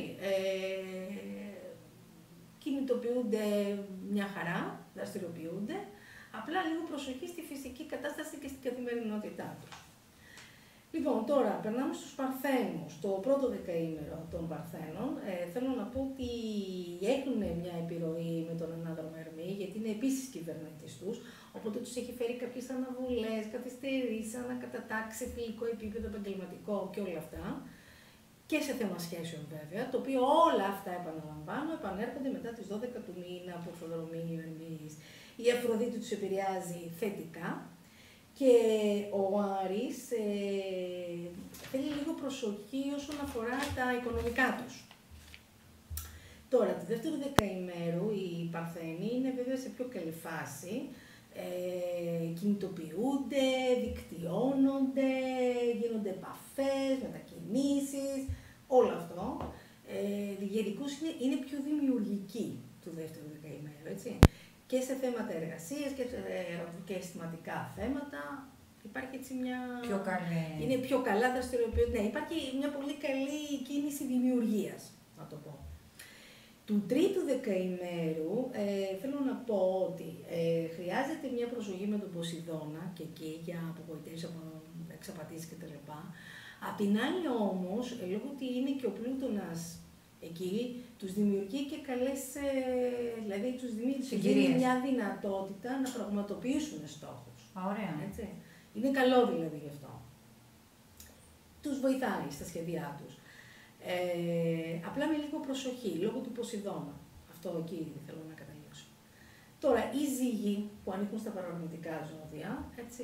Κινητοποιούνται μια χαρά, δραστηριοποιούνται, απλά λίγο προσοχή στη φυσική κατάσταση και στην καθημερινότητά τους. Λοιπόν, τώρα περνάμε στους Παρθένους. Το πρώτο δεκαήμερο των Παρθένων θέλω να πω ότι έχουν μια επιρροή με τον ανάδρομο Ερμή, γιατί είναι επίσης κυβερνήτης τους, οπότε τους έχει φέρει κάποιες αναβολές, καθυστερήσεις, ανακατατάξεις σε φιλικό επίπεδο, επαγγελματικό και όλα αυτά. Και σε θέμα σχέσεων βέβαια, το οποίο όλα αυτά επαναλαμβάνω, επανέρχονται μετά τις 12 του μήνα που ορθοδρομεί ο Ερμής. Η Αφροδίτη τους επηρεάζει θετικά και ο Άρης θέλει λίγο προσοχή όσον αφορά τα οικονομικά τους. Τώρα, το δεύτερο δεκαημέρου οι Παρθένοι είναι βέβαια σε πιο καλή φάση, κινητοποιούνται, δικτυώνονται, γίνονται επαφές, μετακινήσεις, όλο αυτό. Γενικώς είναι πιο δημιουργική του δεύτερου δεκαημέρου, έτσι. Και σε θέματα εργασίας και αισθηματικά θέματα υπάρχει έτσι μια... Πιο καλή. Είναι πιο καλά δραστηριοποιούνται. Ναι, υπάρχει μια πολύ καλή κίνηση δημιουργίας, να το πω. Του τρίτου δεκαημέρου θέλω να πω ότι χρειάζεται μια προσοχή με τον Ποσειδώνα και εκεί για απογοητεύσεις, εξαπατήσεις κτλ. Απ' την άλλη όμως, λόγω ότι είναι και ο Πλούτονας εκεί, τους δημιουργεί και καλές, δηλαδή τους δίνει μια δυνατότητα να πραγματοποιήσουν στόχους. Ωραία. Έτσι. Είναι καλό δηλαδή γι' αυτό. Τους βοηθάει στα σχέδιά τους. Απλά με λίγο προσοχή, λόγω του Ποσειδώνα. Αυτό εκεί θέλω να καταλήξω. Τώρα, οι ζύγοι που ανήκουν στα παρορμητικά ζώδια, έτσι,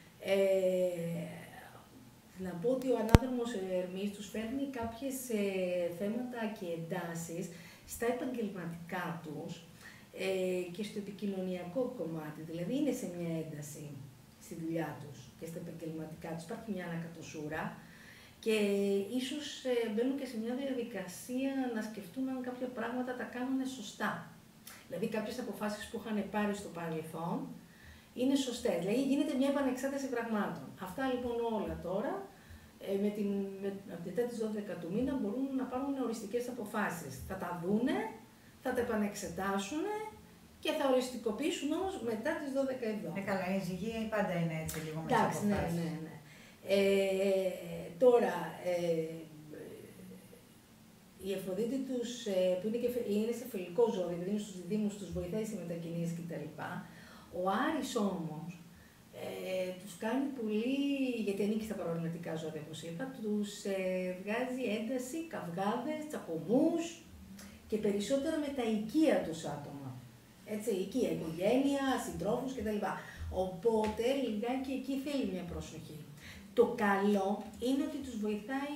να πω ότι ο ανάδρομος Ερμής τους φέρνει κάποιες θέματα και εντάσεις στα επαγγελματικά τους και στο επικοινωνιακό κομμάτι. Δηλαδή είναι σε μια ένταση στη δουλειά τους και στα επαγγελματικά τους. Υπάρχει μια ανακατοσούρα και ίσως μπαίνουν και σε μια διαδικασία να σκεφτούν αν κάποια πράγματα τα κάνουν σωστά. Δηλαδή κάποιες αποφάσεις που είχαν πάρει στο παρελθόν είναι σωστές. Δηλαδή γίνεται μια επανεξέταση πραγμάτων. Αυτά λοιπόν όλα τώρα, μετά τις 12 του μήνα μπορούν να πάρουν οριστικές αποφάσεις. Θα τα δούνε, θα τα επανεξετάσουν και θα οριστικοποιήσουν όμως μετά τις 12 εβδόμαδες. Καλά, η ζυγή πάντα είναι έτσι λίγο με τις αποφάσεις. αποφάσεις. Ναι. Τώρα, η Αφροδίτη τους, που είναι σε φιλικό ζώδιο, δηλαδή είναι στους διδύμους, τους βοηθάει σε μετακινήσεις κτλ. Ο Άρης όμως τους κάνει πολύ, γιατί ανήκει στα παρορμητικά ζώδια όπως είπα, τους βγάζει ένταση, καυγάδες, τσακωμούς και περισσότερα με τα οικεία τους άτομα. Έτσι, οικία, οικογένεια, συντρόφους κτλ. Οπότε λιγάκι εκεί θέλει μια προσοχή. Το καλό είναι ότι τους βοηθάει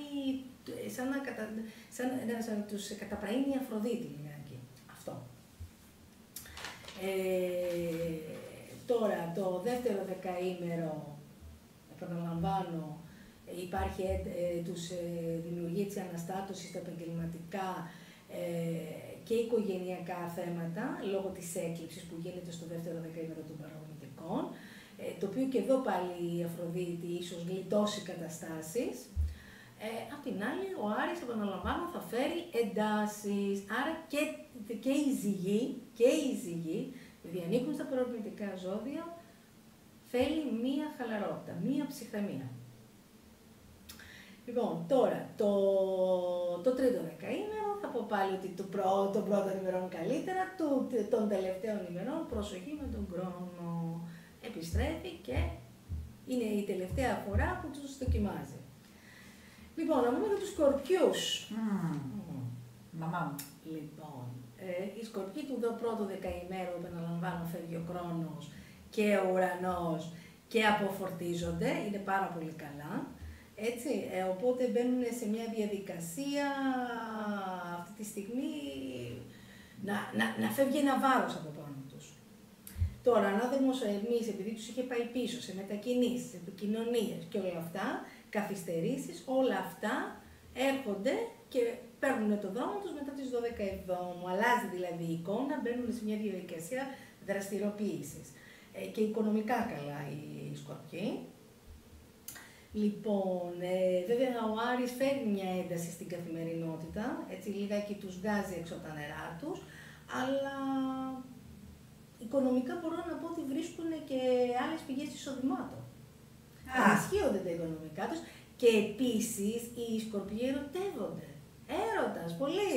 σαν να τους καταπραίνει η Αφροδίτη λιγάκι. Αυτό. Τώρα, το δεύτερο δεκαήμερο, επαναλαμβάνω, υπάρχει, δημιουργεί έτσι αναστάτωση στα επαγγελματικά και οικογενειακά θέματα, λόγω της έκλειψης που γίνεται στο δεύτερο δεκαήμερο των παραγωγικών, το οποίο και εδώ πάλι η Αφροδίτη ίσως γλιτώσει καταστάσεις. Απ' την άλλη, ο Άρης, επαναλαμβάνω, θα φέρει εντάσεις, άρα και οι ζυγοί, επειδή ανήκουν στα παρορμητικά ζώδια, θέλει μία χαλαρότητα, μία ψυχραιμία. Λοιπόν, τώρα, το τρίτο δεκαήμερο, θα πω πάλι ότι των πρώτων ημερών καλύτερα, των τελευταίων ημερών, προσοχή με τον χρόνο. Επιστρέφει και είναι η τελευταία φορά που τους δοκιμάζει. Λοιπόν, να πούμε για τους Σκορπιούς. Μαμά μου. Λοιπόν, οι Σκορπιοί του πρώτου δεκαημέρου, επαναλαμβάνω, φεύγει ο χρόνος και ο ουρανός και αποφορτίζονται, είναι πάρα πολύ καλά. Έτσι, οπότε μπαίνουν σε μια διαδικασία αυτή τη στιγμή να φεύγει ένα βάρος από πάνω τους. Τώρα, ανάδεμος εμείς, επειδή τους είχε πάει πίσω σε μετακινήσεις, σε επικοινωνίες και όλα αυτά, καθυστερήσεις, όλα αυτά έρχονται και παίρνουν το δρόμο τους μετά τις 12 Εβδόμου. Αλλάζει δηλαδή η εικόνα, μπαίνουν σε μια διαδικασία δραστηριοποίησης. Και οικονομικά καλά οι Σκορπιοί. Λοιπόν, βέβαια ο Άρης φέρνει μια ένταση στην καθημερινότητα, έτσι λιγάκι τους βγάζει έξω από τα νερά τους, αλλά οικονομικά μπορώ να πω ότι βρίσκουν και άλλες πηγές εισοδημάτων. Ενισχύονται τα οικονομικά τους και επίσης οι Σκορπιοί ερωτεύονται. Έρωτας, πολύ!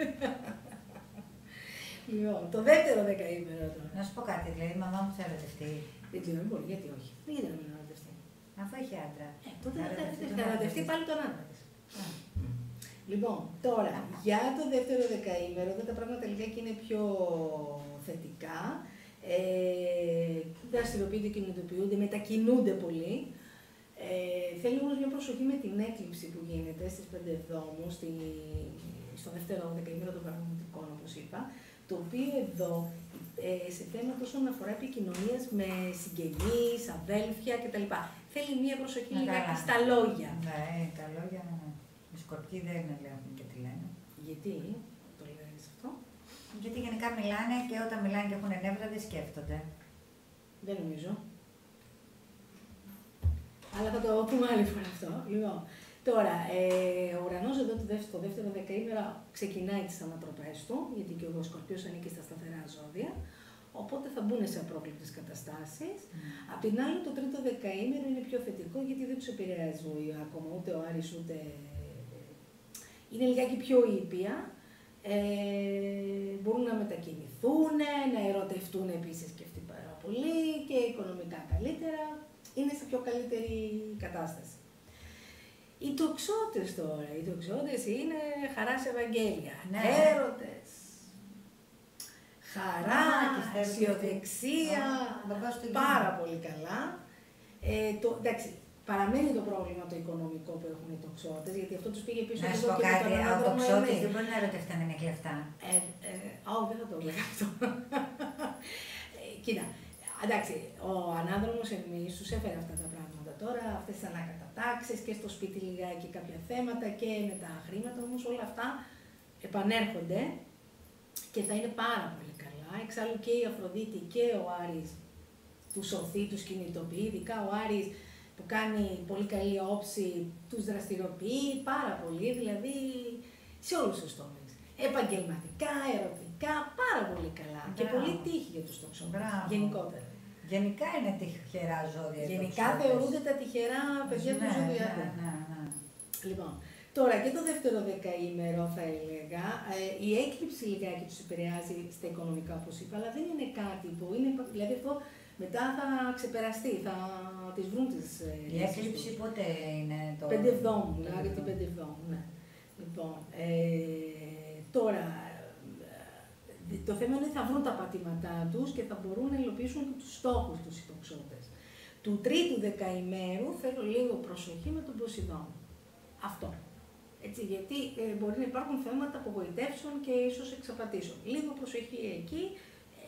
Λοιπόν, το δεύτερο δεκαήμερο τώρα. Να σου πω κάτι, δηλαδή η μαμά μου θα ερωτευτεί. Δεν ξέρω, μπορεί, γιατί όχι. Γιατί να μην ερωτευτεί. Αφού έχει άντρα. Τότε θα ερωτευτεί πάλι τον άντρα της. Λοιπόν, τώρα, για το δεύτερο δεκαήμερο, εδώ τα πράγματα λιγάκι είναι πιο θετικά. Δραστηριοποιούνται, κινητοποιούνται, μετακινούνται πολύ. Θέλει όμως μια προσοχή με την έκλειψη που γίνεται στις 5 Εβδόμου, στο δεύτερο δεκαήμερο των παραγωγικών, όπως είπα, το οποίο εδώ σε θέματα όσον αφορά επικοινωνίας με συγγενείς, αδέλφια κτλ. Θέλει μια προσοχή λιγάκι στα λόγια. Ναι, τα λόγια, οι Σκορπιοί δεν ελέγχουν και τι λένε. Γιατί το λες αυτό? Γιατί γενικά μιλάνε και όταν μιλάνε και έχουν νεύρα δεν σκέφτονται. Δεν νομίζω. Αλλά θα το πούμε άλλη φορά αυτό. Λοιπόν, τώρα, ο ουρανός εδώ το δεύτερο δεκαήμερο ξεκινάει τις ανατροπές του, γιατί και ο Σκορπιός ανήκει στα σταθερά ζώδια, οπότε θα μπουν σε απρόκλητες καταστάσεις. Απ' την άλλη, το τρίτο δεκαήμερο είναι πιο θετικό, γιατί δεν τους επηρεάζει ακόμα ούτε ο Άρης ούτε... Είναι λιγάκι πιο ήπια, μπορούν να μετακινηθούν, να ερωτευτούν επίσης και αυτοί πάρα πολύ και οικονομικά καλύτερα. Είναι σε πιο καλύτερη κατάσταση. Οι τοξότες τώρα, οι τοξότες είναι χαρά σε Ευαγγέλια, έρωτες, χαρά, αισιοδεξία, πάρα πολύ καλά. Εντάξει, παραμένει το πρόβλημα το οικονομικό που έχουν οι τοξότες, γιατί αυτό τους πήγε πίσω. Να σου πω κάτι, ο τοξότης δεν μπορεί να ερωτευτεί αν είναι κλεφτά. Δεν θα το έλεγα αυτό. Κοίτα. Εντάξει, ο ανάδρομος εμείς τους έφερε αυτά τα πράγματα τώρα, αυτές τις ανακατατάξεις και στο σπίτι λιγάκι κάποια θέματα και με τα χρήματα, όμως όλα αυτά επανέρχονται και θα είναι πάρα πολύ καλά. Εξάλλου και η Αφροδίτη και ο Άρης τους σωθεί, τους κινητοποιεί, ειδικά ο Άρης που κάνει πολύ καλή όψη, τους δραστηριοποιεί πάρα πολύ, δηλαδή σε όλους τους τομείς. Επαγγελματικά, ερωτικά, πάρα πολύ καλά. Και πολύ τύχη για τους τοξότες, γενικότερα. Γενικά είναι τυχερά ζώδια. Γενικά θεωρούνται τα τυχερά παιδιά του ζωδιάκου. Λοιπόν, τώρα και το δεύτερο δεκαήμερο θα έλεγα, η έκλειψη λιγάκι τους επηρεάζει στα οικονομικά, όπως είπα, αλλά δεν είναι κάτι που είναι, δηλαδή αυτό μετά θα ξεπεραστεί, θα τις βρουν τις... Η έκλειψη πότε είναι το... 5 Εβδόμου, δηλαδή την 5 Εβδόμου, ναι. Λοιπόν, τώρα, το θέμα είναι ότι θα βρουν τα πατήματά τους και θα μπορούν να υλοποιήσουν και τους στόχους τους οι τοξότες. Του τρίτου δεκαημέρου θέλω λίγο προσοχή με τον Ποσειδώνα. Αυτό. Έτσι, γιατί μπορεί να υπάρχουν θέματα απογοητεύσεων και ίσως εξαπατήσεων. Λίγο προσοχή εκεί,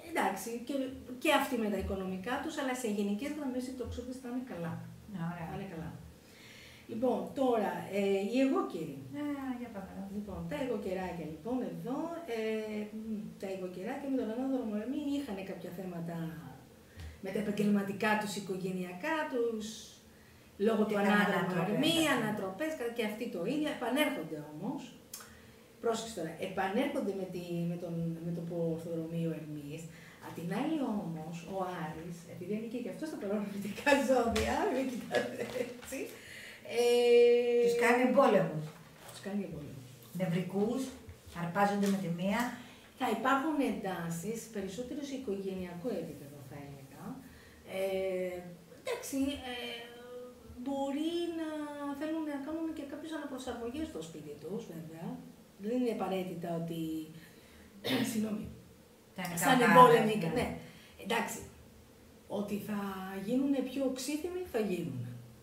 εντάξει, και αυτοί με τα οικονομικά τους, αλλά σε γενικές γραμμές οι τοξότες θα είναι καλά. Ωραία. Θα είναι καλά. Λοιπόν, τώρα, οι εγώκεροι. Για πάμε. Λοιπόν, τα εγωκεράκια λοιπόν εδώ, τα εγωκεράκια με τον ανάδρομο Ερμή είχαν κάποια θέματα με τα επαγγελματικά τους, οικογενειακά τους, λόγω του ανάδρομου Ερμή, ανατροπές και αυτοί το ίδιο, επανέρχονται όμως. Πρόσεξε τώρα, επανέρχονται με το ορθοδρομείο Ερμής. Απ' την άλλη όμως, ο Άρης, επειδή ανήκει και αυτό στα παρορμητικά ζώδια, μην κοιτάτε έτσι. Τους κάνει εμπόλεμους. Τους κάνει εμπόλεμους. Νευρικούς, αρπάζονται με τη μία. Θα υπάρχουν εντάσεις, περισσότερο σε οικογενειακό επίπεδο θα έλεγα. Εντάξει, μπορεί να θέλουν να κάνουν και κάποιες αναπροσαρμογές στο σπίτι τους, βέβαια. Δεν είναι απαραίτητα ότι, συγγνώμη, σαν εμπόλεμοι, ναι. Εντάξει, ότι θα γίνουν πιο οξύθυμοι, θα γίνουν.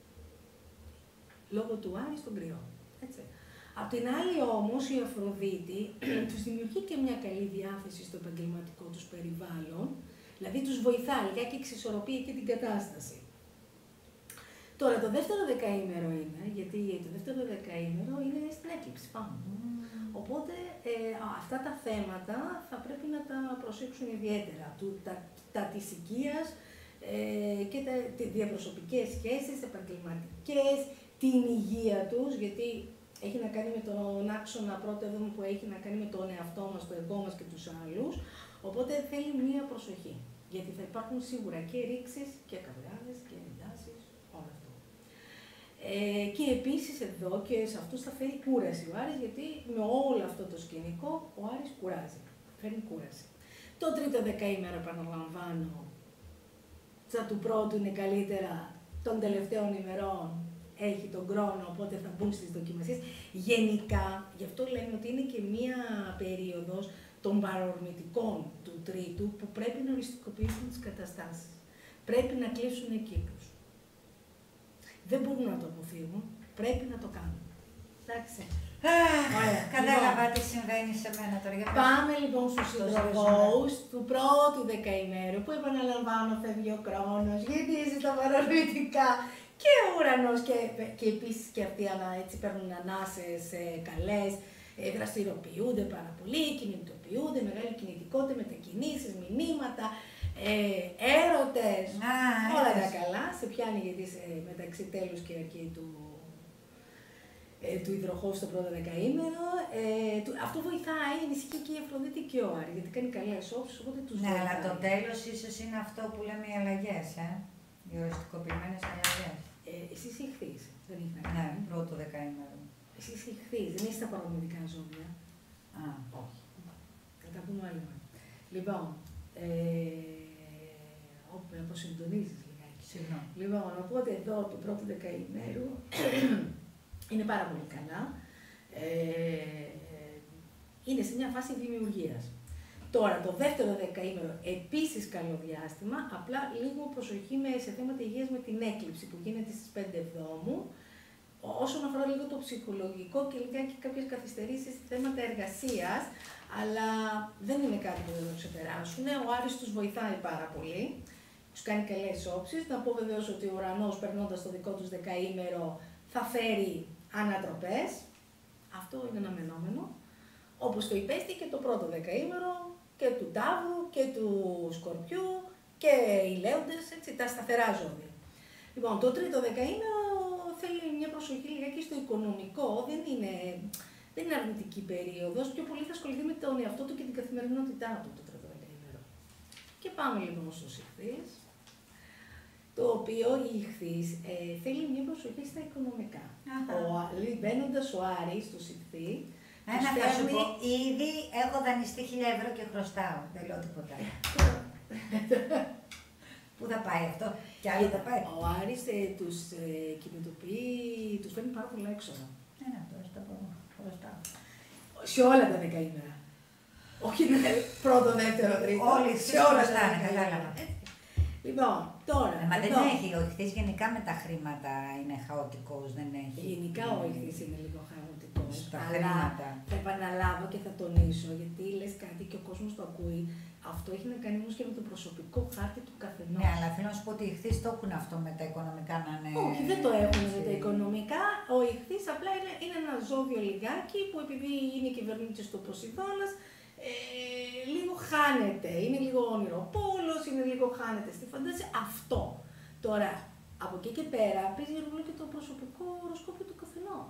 Λόγω του Άρη στον κρυό. Έτσι. Απ' την άλλη όμως η Αφροδίτη τους δημιουργεί και μια καλή διάθεση στο επαγγελματικό τους περιβάλλον, δηλαδή τους βοηθάει και εξισορροπεί και την κατάσταση. Τώρα το δεύτερο δεκαήμερο είναι, γιατί το δεύτερο δεκαήμερο είναι στην έκλειψη πάνω. Οπότε αυτά τα θέματα θα πρέπει να τα προσέξουν ιδιαίτερα, τα της οικίας και τις διαπροσωπικές σχέσεις, επαγγελματικές, την υγεία τους, γιατί έχει να κάνει με τον άξονα πρώτο που έχει να κάνει με τον εαυτό μας, το εγώ μας και τους άλλους, οπότε θέλει μία προσοχή, γιατί θα υπάρχουν σίγουρα και ρήξεις και καυγάδες και εντάσεις, όλο αυτό. Και επίσης εδώ και σε αυτούς θα φέρει κούραση ο Άρης, γιατί με όλο αυτό το σκηνικό ο Άρης κουράζει, φέρνει κούραση. Το τρίτο δεκαήμερο, επαναλαμβάνω, του πρώτου είναι καλύτερα, των τελευταίων ημερών έχει τον χρόνο, οπότε θα μπουν στις δοκιμασίες. Γενικά, γι' αυτό λέμε ότι είναι και μία περίοδος των παρορμητικών του τρίτου που πρέπει να οριστικοποιήσουν τις καταστάσεις. Πρέπει να κλείσουν κύκλους. Δεν μπορούν να το αποφύγουν, πρέπει να το κάνουν. Εντάξει. Κατάλαβα τι συμβαίνει σε μένα τώρα. Πάμε λοιπόν στους υδρογόους του πρώτου δεκαημέρου που επαναλαμβάνω φεύγει ο χρόνος, γυρίζει τα παρορμητικά και ο ουρανός και επίσης και αυτοί έτσι παίρνουν ανάσες καλές, δραστηριοποιούνται πάρα πολύ, κινητοποιούνται, μεγάλη κινητικότητα, μετακινήσεις, μηνύματα, έρωτες, όλα τα καλά. Σε πιάνει γιατί μεταξύ τέλους και αρχή του υδροχώου στο πρώτο δεκαήμερο. Αυτό βοηθάει, ενισχύει και η Αφροδίτη και ο Άρης, γιατί κάνει καλές όψεις, οπότε τους βοηθάει. Ναι, αλλά το τέλος ίσως είναι αυτό που λέμε οι αλλαγές, οι οριστικοποιημένες αλλαγές. Εσύ είσαι ηχθής, δεν έχει να κάνει. Ναι, πρώτο δεκαήμερο. Εσύ είσαι ηχθής, δεν είσαι στα παρορμητικά ζώδια. Όχι. Θα τα πούμε άλλη μέρα. Λοιπόν, όπου αποσυντονίζεις λιγάκι. Συγγνώμη. Λοιπόν, οπότε εδώ το πρώτο δεκαήμερο είναι πάρα πολύ καλά. Είναι σε μια φάση δημιουργίας. Τώρα, το δεύτερο δεκαήμερο, επίσης καλό διάστημα, απλά λίγο προσοχή σε θέματα υγείας με την έκλειψη που γίνεται στις 5 Εβδόμου. Όσον αφορά λίγο το ψυχολογικό και λιγάκι κάποιες καθυστερήσεις σε θέματα εργασίας, αλλά δεν είναι κάτι που δεν το ξεπεράσουν. Ο Άρης τους βοηθάει πάρα πολύ, τους κάνει καλές όψεις. Να πω βεβαίως ότι ο ουρανός περνώντας το δικό τους δεκαήμερο θα φέρει ανατροπές. Αυτό είναι αναμενόμενο. Όπως το υπέστη και το πρώτο δεκαήμερο και του Ταύρου και του Σκορπιού και οι Λέοντες, έτσι, τα σταθερά ζώδια. Λοιπόν, το τρίτο δεκαήμερο θέλει μια προσοχή λιγάκι στο οικονομικό, δεν είναι αρνητική περίοδος, πιο πολύ θα ασχοληθεί με τον εαυτό του και την καθημερινότητά του το τρίτο δεκαήμερο. Και πάμε λοιπόν στους Ιχθύες, το οποίο η Ιχθύς θέλει μια προσοχή στα οικονομικά. Μπαίνοντας ο Άρης στους Ιχθύ, θα σου πω, ήδη έχω δανειστεί 1.000 ευρώ και χρωστάω, δεν λέω τίποτα. Πού θα πάει αυτό, κι άλλο θα πάει. Ο Άρης τους κινητοποιεί, τους φέρνει πάρα πολλά έξοδα. Τώρα τα χρωστάω. Σε όλα τα δεκαήμερα. Όχι πρώτο, δεύτερο, τρίτο. Όλοι σε όλα τα δεκαήμερα. Λοιπόν, τώρα. Μα δεν έχει, ο Ιχθύς γενικά με τα χρήματα είναι χαοτικός, δεν έχει. Γενικά ο Ιχθύς είναι λίγο χαοτικός. Στα Αλλά χρήματα. θα επαναλάβω και θα τονίσω, γιατί λες κάτι και ο κόσμος το ακούει. Αυτό έχει να κάνει όμως και με το προσωπικό χάρτη του καθενός. Ναι, αλλά θέλω να σου πω ότι οι Ιχθύς το έχουν αυτό με τα οικονομικά να είναι. Όχι, δεν το έχουν με τα οικονομικά. Ο Ιχθύς απλά είναι ένα ζώδιο λιγάκι που επειδή είναι κυβερνήτης του Ποσειδώνας, λίγο χάνεται. Είναι λίγο όνειροπόλος, είναι λίγο χάνεται στη φαντασία. Αυτό. Τώρα, από εκεί και πέρα παίζει ρόλο και το προσωπικό οροσκόπιο του καθενός.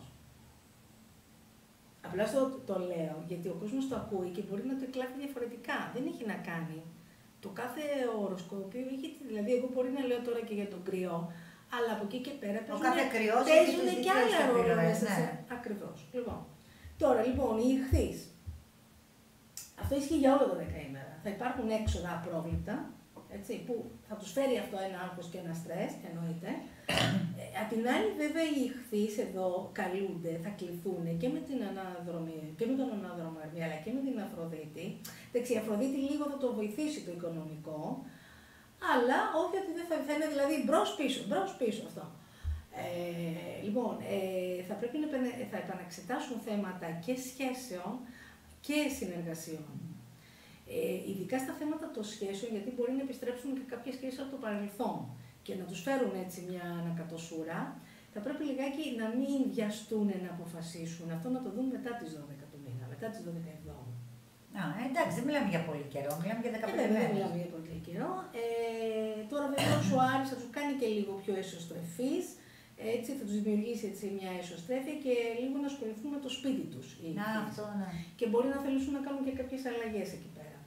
Απλά το λέω γιατί ο κόσμος το ακούει και μπορεί να το εκλάβει διαφορετικά. Δεν έχει να κάνει. Το κάθε οροσκόπιο έχει, δηλαδή εγώ μπορεί να λέω τώρα και για τον κρυό, αλλά από εκεί και πέρα παίζουν και άλλα ρόλο μέσα. Ναι. Ακριβώς. Λοιπόν. Τώρα λοιπόν οι Ιχθύς. Αυτό ισχύει για όλα τα δεκαήμερα. Θα υπάρχουν έξοδα απρόβλεπτα, έτσι, που θα τους φέρει αυτό ένα άγχος και ένα στρες, εννοείται. Απ' την άλλη, βέβαια, οι Ιχθύς εδώ καλούνται, θα κληθούν και με την ανάδρομη, και με τον ανάδρομο Ερμή, αλλά και με την Αφροδίτη. Εντάξει, η Αφροδίτη λίγο θα το βοηθήσει το οικονομικό, αλλά όχι ότι δεν θα είναι, δηλαδή μπρος-πίσω αυτό. Λοιπόν, θα πρέπει θα επαναξετάσουν θέματα και σχέσεων και συνεργασιών. Ειδικά στα θέματα των σχέσεων, γιατί μπορεί να επιστρέψουν και κάποιες σχέσεις από το παρελθόν και να τους φέρουν έτσι μια ανακατοσούρα, θα πρέπει λιγάκι να μην βιαστούν να αποφασίσουν. Αυτό να το δουν μετά τις 12 του μήνα, μετά τις 12 εβδόμου. Εντάξει, δεν μιλάμε για πολύ καιρό, μιλάμε για 15 μέρες. Δεν μιλάμε για πολύ καιρό. Τώρα βέβαια ο Άρης θα τους κάνει και λίγο πιο εσωστρεφείς. Έτσι θα τους δημιουργήσει έτσι μια εσωστρέφεια και λίγο να ασχοληθούν με το σπίτι τους. Αυτό, ναι. Και μπορεί να θελήσουν να κάνουν και κάποιες αλλαγές εκεί πέρα.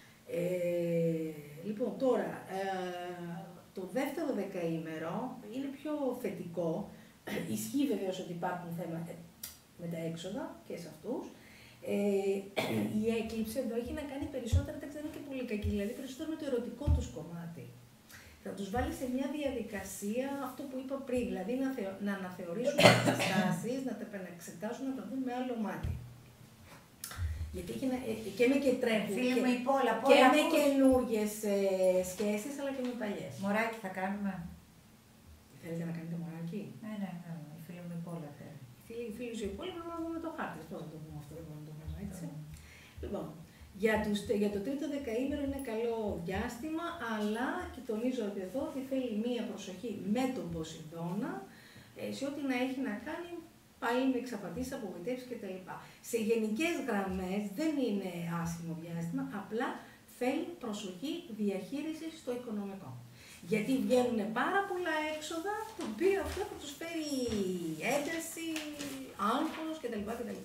Λοιπόν, τώρα, το δεύτερο δεκαήμερο είναι πιο θετικό. Ισχύει βεβαίως ότι υπάρχουν θέματα με τα έξοδα και σε αυτούς. Η έκλειψη εδώ έχει να κάνει περισσότερα, δεν ξέρω και πολύ κακή, δηλαδή περισσότερο με το ερωτικό τους κομμάτι. Θα τους βάλει σε μια διαδικασία, αυτό που είπα πριν, δηλαδή να αναθεωρήσουν τις καταστάσεις, να τα επαναξετάσουν, να τα δουν με άλλο μάτι. Γιατί και με και τρέχουν και με καινούργιες σχέσεις, αλλά και με παλιές. Μωράκι θα κάνουμε. Θέλετε να κάνετε μωράκι? Ναι, η φίλη μου η Πόλα θέλει. Η φίλη σου η Πόλα πρέπει να δούμε το χάρτη, πώς θα το πούμε αυτό, δεν μπορούμε να το πούμε έτσι. Λοιπόν, για το τρίτο δεκαήμερο είναι καλό διάστημα, αλλά και τονίζω ότι εδώ ότι θέλει μία προσοχή με τον Ποσειδώνα, σε ό,τι να έχει να κάνει πάλι με εξαπατήσεις, απογοητεύσεις κτλ. Σε γενικές γραμμές δεν είναι άσχημο διάστημα, απλά θέλει προσοχή διαχείριση στο οικονομικό. Γιατί βγαίνουν πάρα πολλά έξοδα, το οποίο αυτό θα τους φέρει ένταση, άγχος κτλ.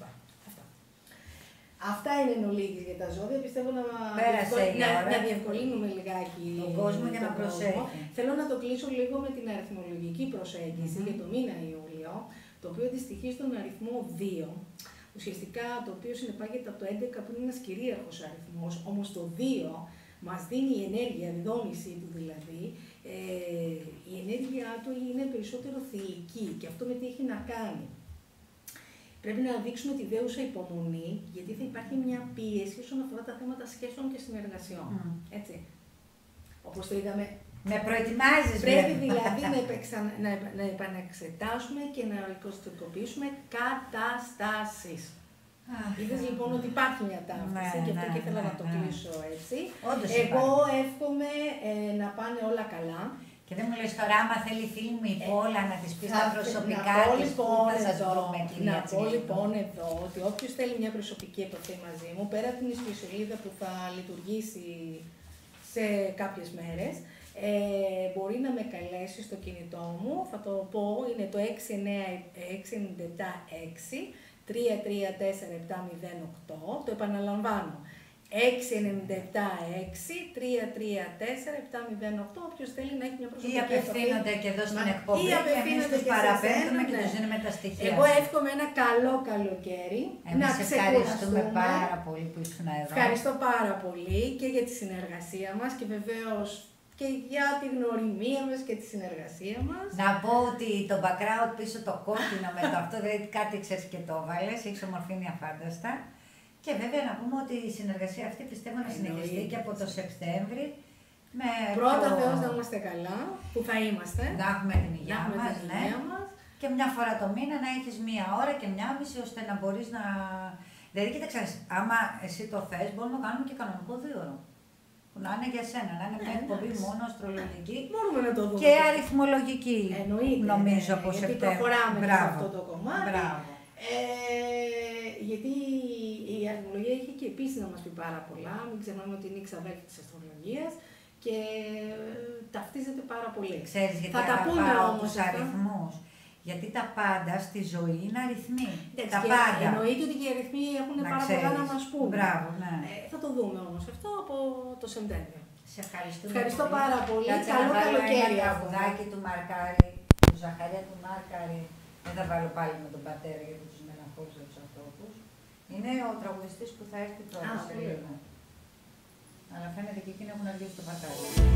Αυτά είναι εν ολίγης για τα ζώδια. Πιστεύω να διευκολύνουμε λιγάκι τον κόσμο για να προσέχει. Θέλω να το κλείσω λίγο με την αριθμολογική προσέγγιση για το μήνα Ιούλιο, το οποίο αντιστοιχεί στον αριθμό 2. Ουσιαστικά το οποίο συνεπάγεται από το 11 που είναι ένας κυρίαρχος αριθμός, όμως το 2 μας δίνει η ενέργεια, η δόμησή του δηλαδή, η ενέργειά του είναι περισσότερο θηλυκή και αυτό με τι έχει να κάνει. Πρέπει να δείξουμε τη δέουσα υπομονή, γιατί θα υπάρχει μια πίεση όσον αφορά τα θέματα σχέσεων και συνεργασιών. Έτσι. Όπως το είδαμε. Με προετοιμάζεις. Πρέπει δηλαδή να επαναξετάσουμε και να οικοστικοποιήσουμε καταστάσεις. Είδες λοιπόν ότι υπάρχει μια ταύτιση και αυτό και ήθελα να το κλείσω έτσι. Εγώ εύχομαι να πάνε όλα καλά. Και δεν μου λες τώρα, άμα θέλει η φίλη μου η Πόλα να της πεις τα προσωπικά της, που θα σας βρούμε, κυρία Να πω λοιπόν εδώ ότι όποιος θέλει μια προσωπική επαφή μαζί μου, πέρα από την ιστοσελίδα που θα λειτουργήσει σε κάποιες μέρες, μπορεί να με καλέσει στο κινητό μου, θα το πω, είναι το 697-6 334-708, το επαναλαμβάνω. 697-6-334-708, όποιος θέλει να έχει μια προσωπική επαφή. Ή απευθύνονται και εδώ στην εκπομπή και εμείς τους παραπέμπουμε και τους δίνουμε τα στοιχεία. Εγώ εύχομαι ένα καλό καλοκαίρι. Εμείς ευχαριστούμε πάρα πολύ που ήσουν εδώ. Ευχαριστώ πάρα πολύ και για τη συνεργασία μας και βεβαίως και για τη γνωριμία μας και τη συνεργασία μας. Να πω ότι το background πίσω το κόκκινο με το αυτό, δηλαδή κάτι ξέρεις και το βάλες, έχεις ομορφήνει αφάνταστα. Και βέβαια να πούμε ότι η συνεργασία αυτή πιστεύω να συνεχιστεί και από το Σεπτέμβρη Πρώτα Θεός να είμαστε καλά, που θα είμαστε. Να έχουμε την υγεία μας, ναι. Και μια φορά το μήνα να έχεις 1 ώρα και 1,5 ώστε να μπορείς να... Δηλαδή, κοίταξε, άμα εσύ το θες, μπορούμε να κάνουμε και κανονικό 2ωρο. Που να είναι για σένα, να είναι μια εκπομπή μόνο αστρολογική να το δούμε και αριθμολογική. Εννοείται, νομίζω από γιατί Σεπτέμβριο. προχωράμε σε αυτό το κομμάτι. Μπράβο. Γιατί η αριθμολογία έχει και επίσης να μας πει πάρα πολλά. Μην ξεχνάμε ότι είναι η ξαδέλφη της αστρολογίας και ταυτίζεται πάρα πολύ. Ξέρεις, γιατί θα τα πούμε όμως τους αριθμούς. Γιατί τα πάντα στη ζωή είναι αριθμοί. Τα και πάντα. Εννοείται ότι και οι αριθμοί έχουν πάρα πολλά να μας πούν. Μπράβο, ναι. Θα το δούμε όμως αυτό από το Σεπτέμβριο. Σε ευχαριστώ πάρα πολύ. Καλό καλοκαίρι. Ένα τραγουδάκι του Μαρκάρη, του Ζαχαρία του Μάρκαρη. Δεν θα βάλω πάλι με τον πατέρα γιατί τους μελαγχόλησα τους ανθρώπους. Είναι ο τραγουδιστής που θα έρθει τώρα σε λίγο. Αλλά φαίνεται και εκείνοι έχουν αργήσει το Μαρκάρη.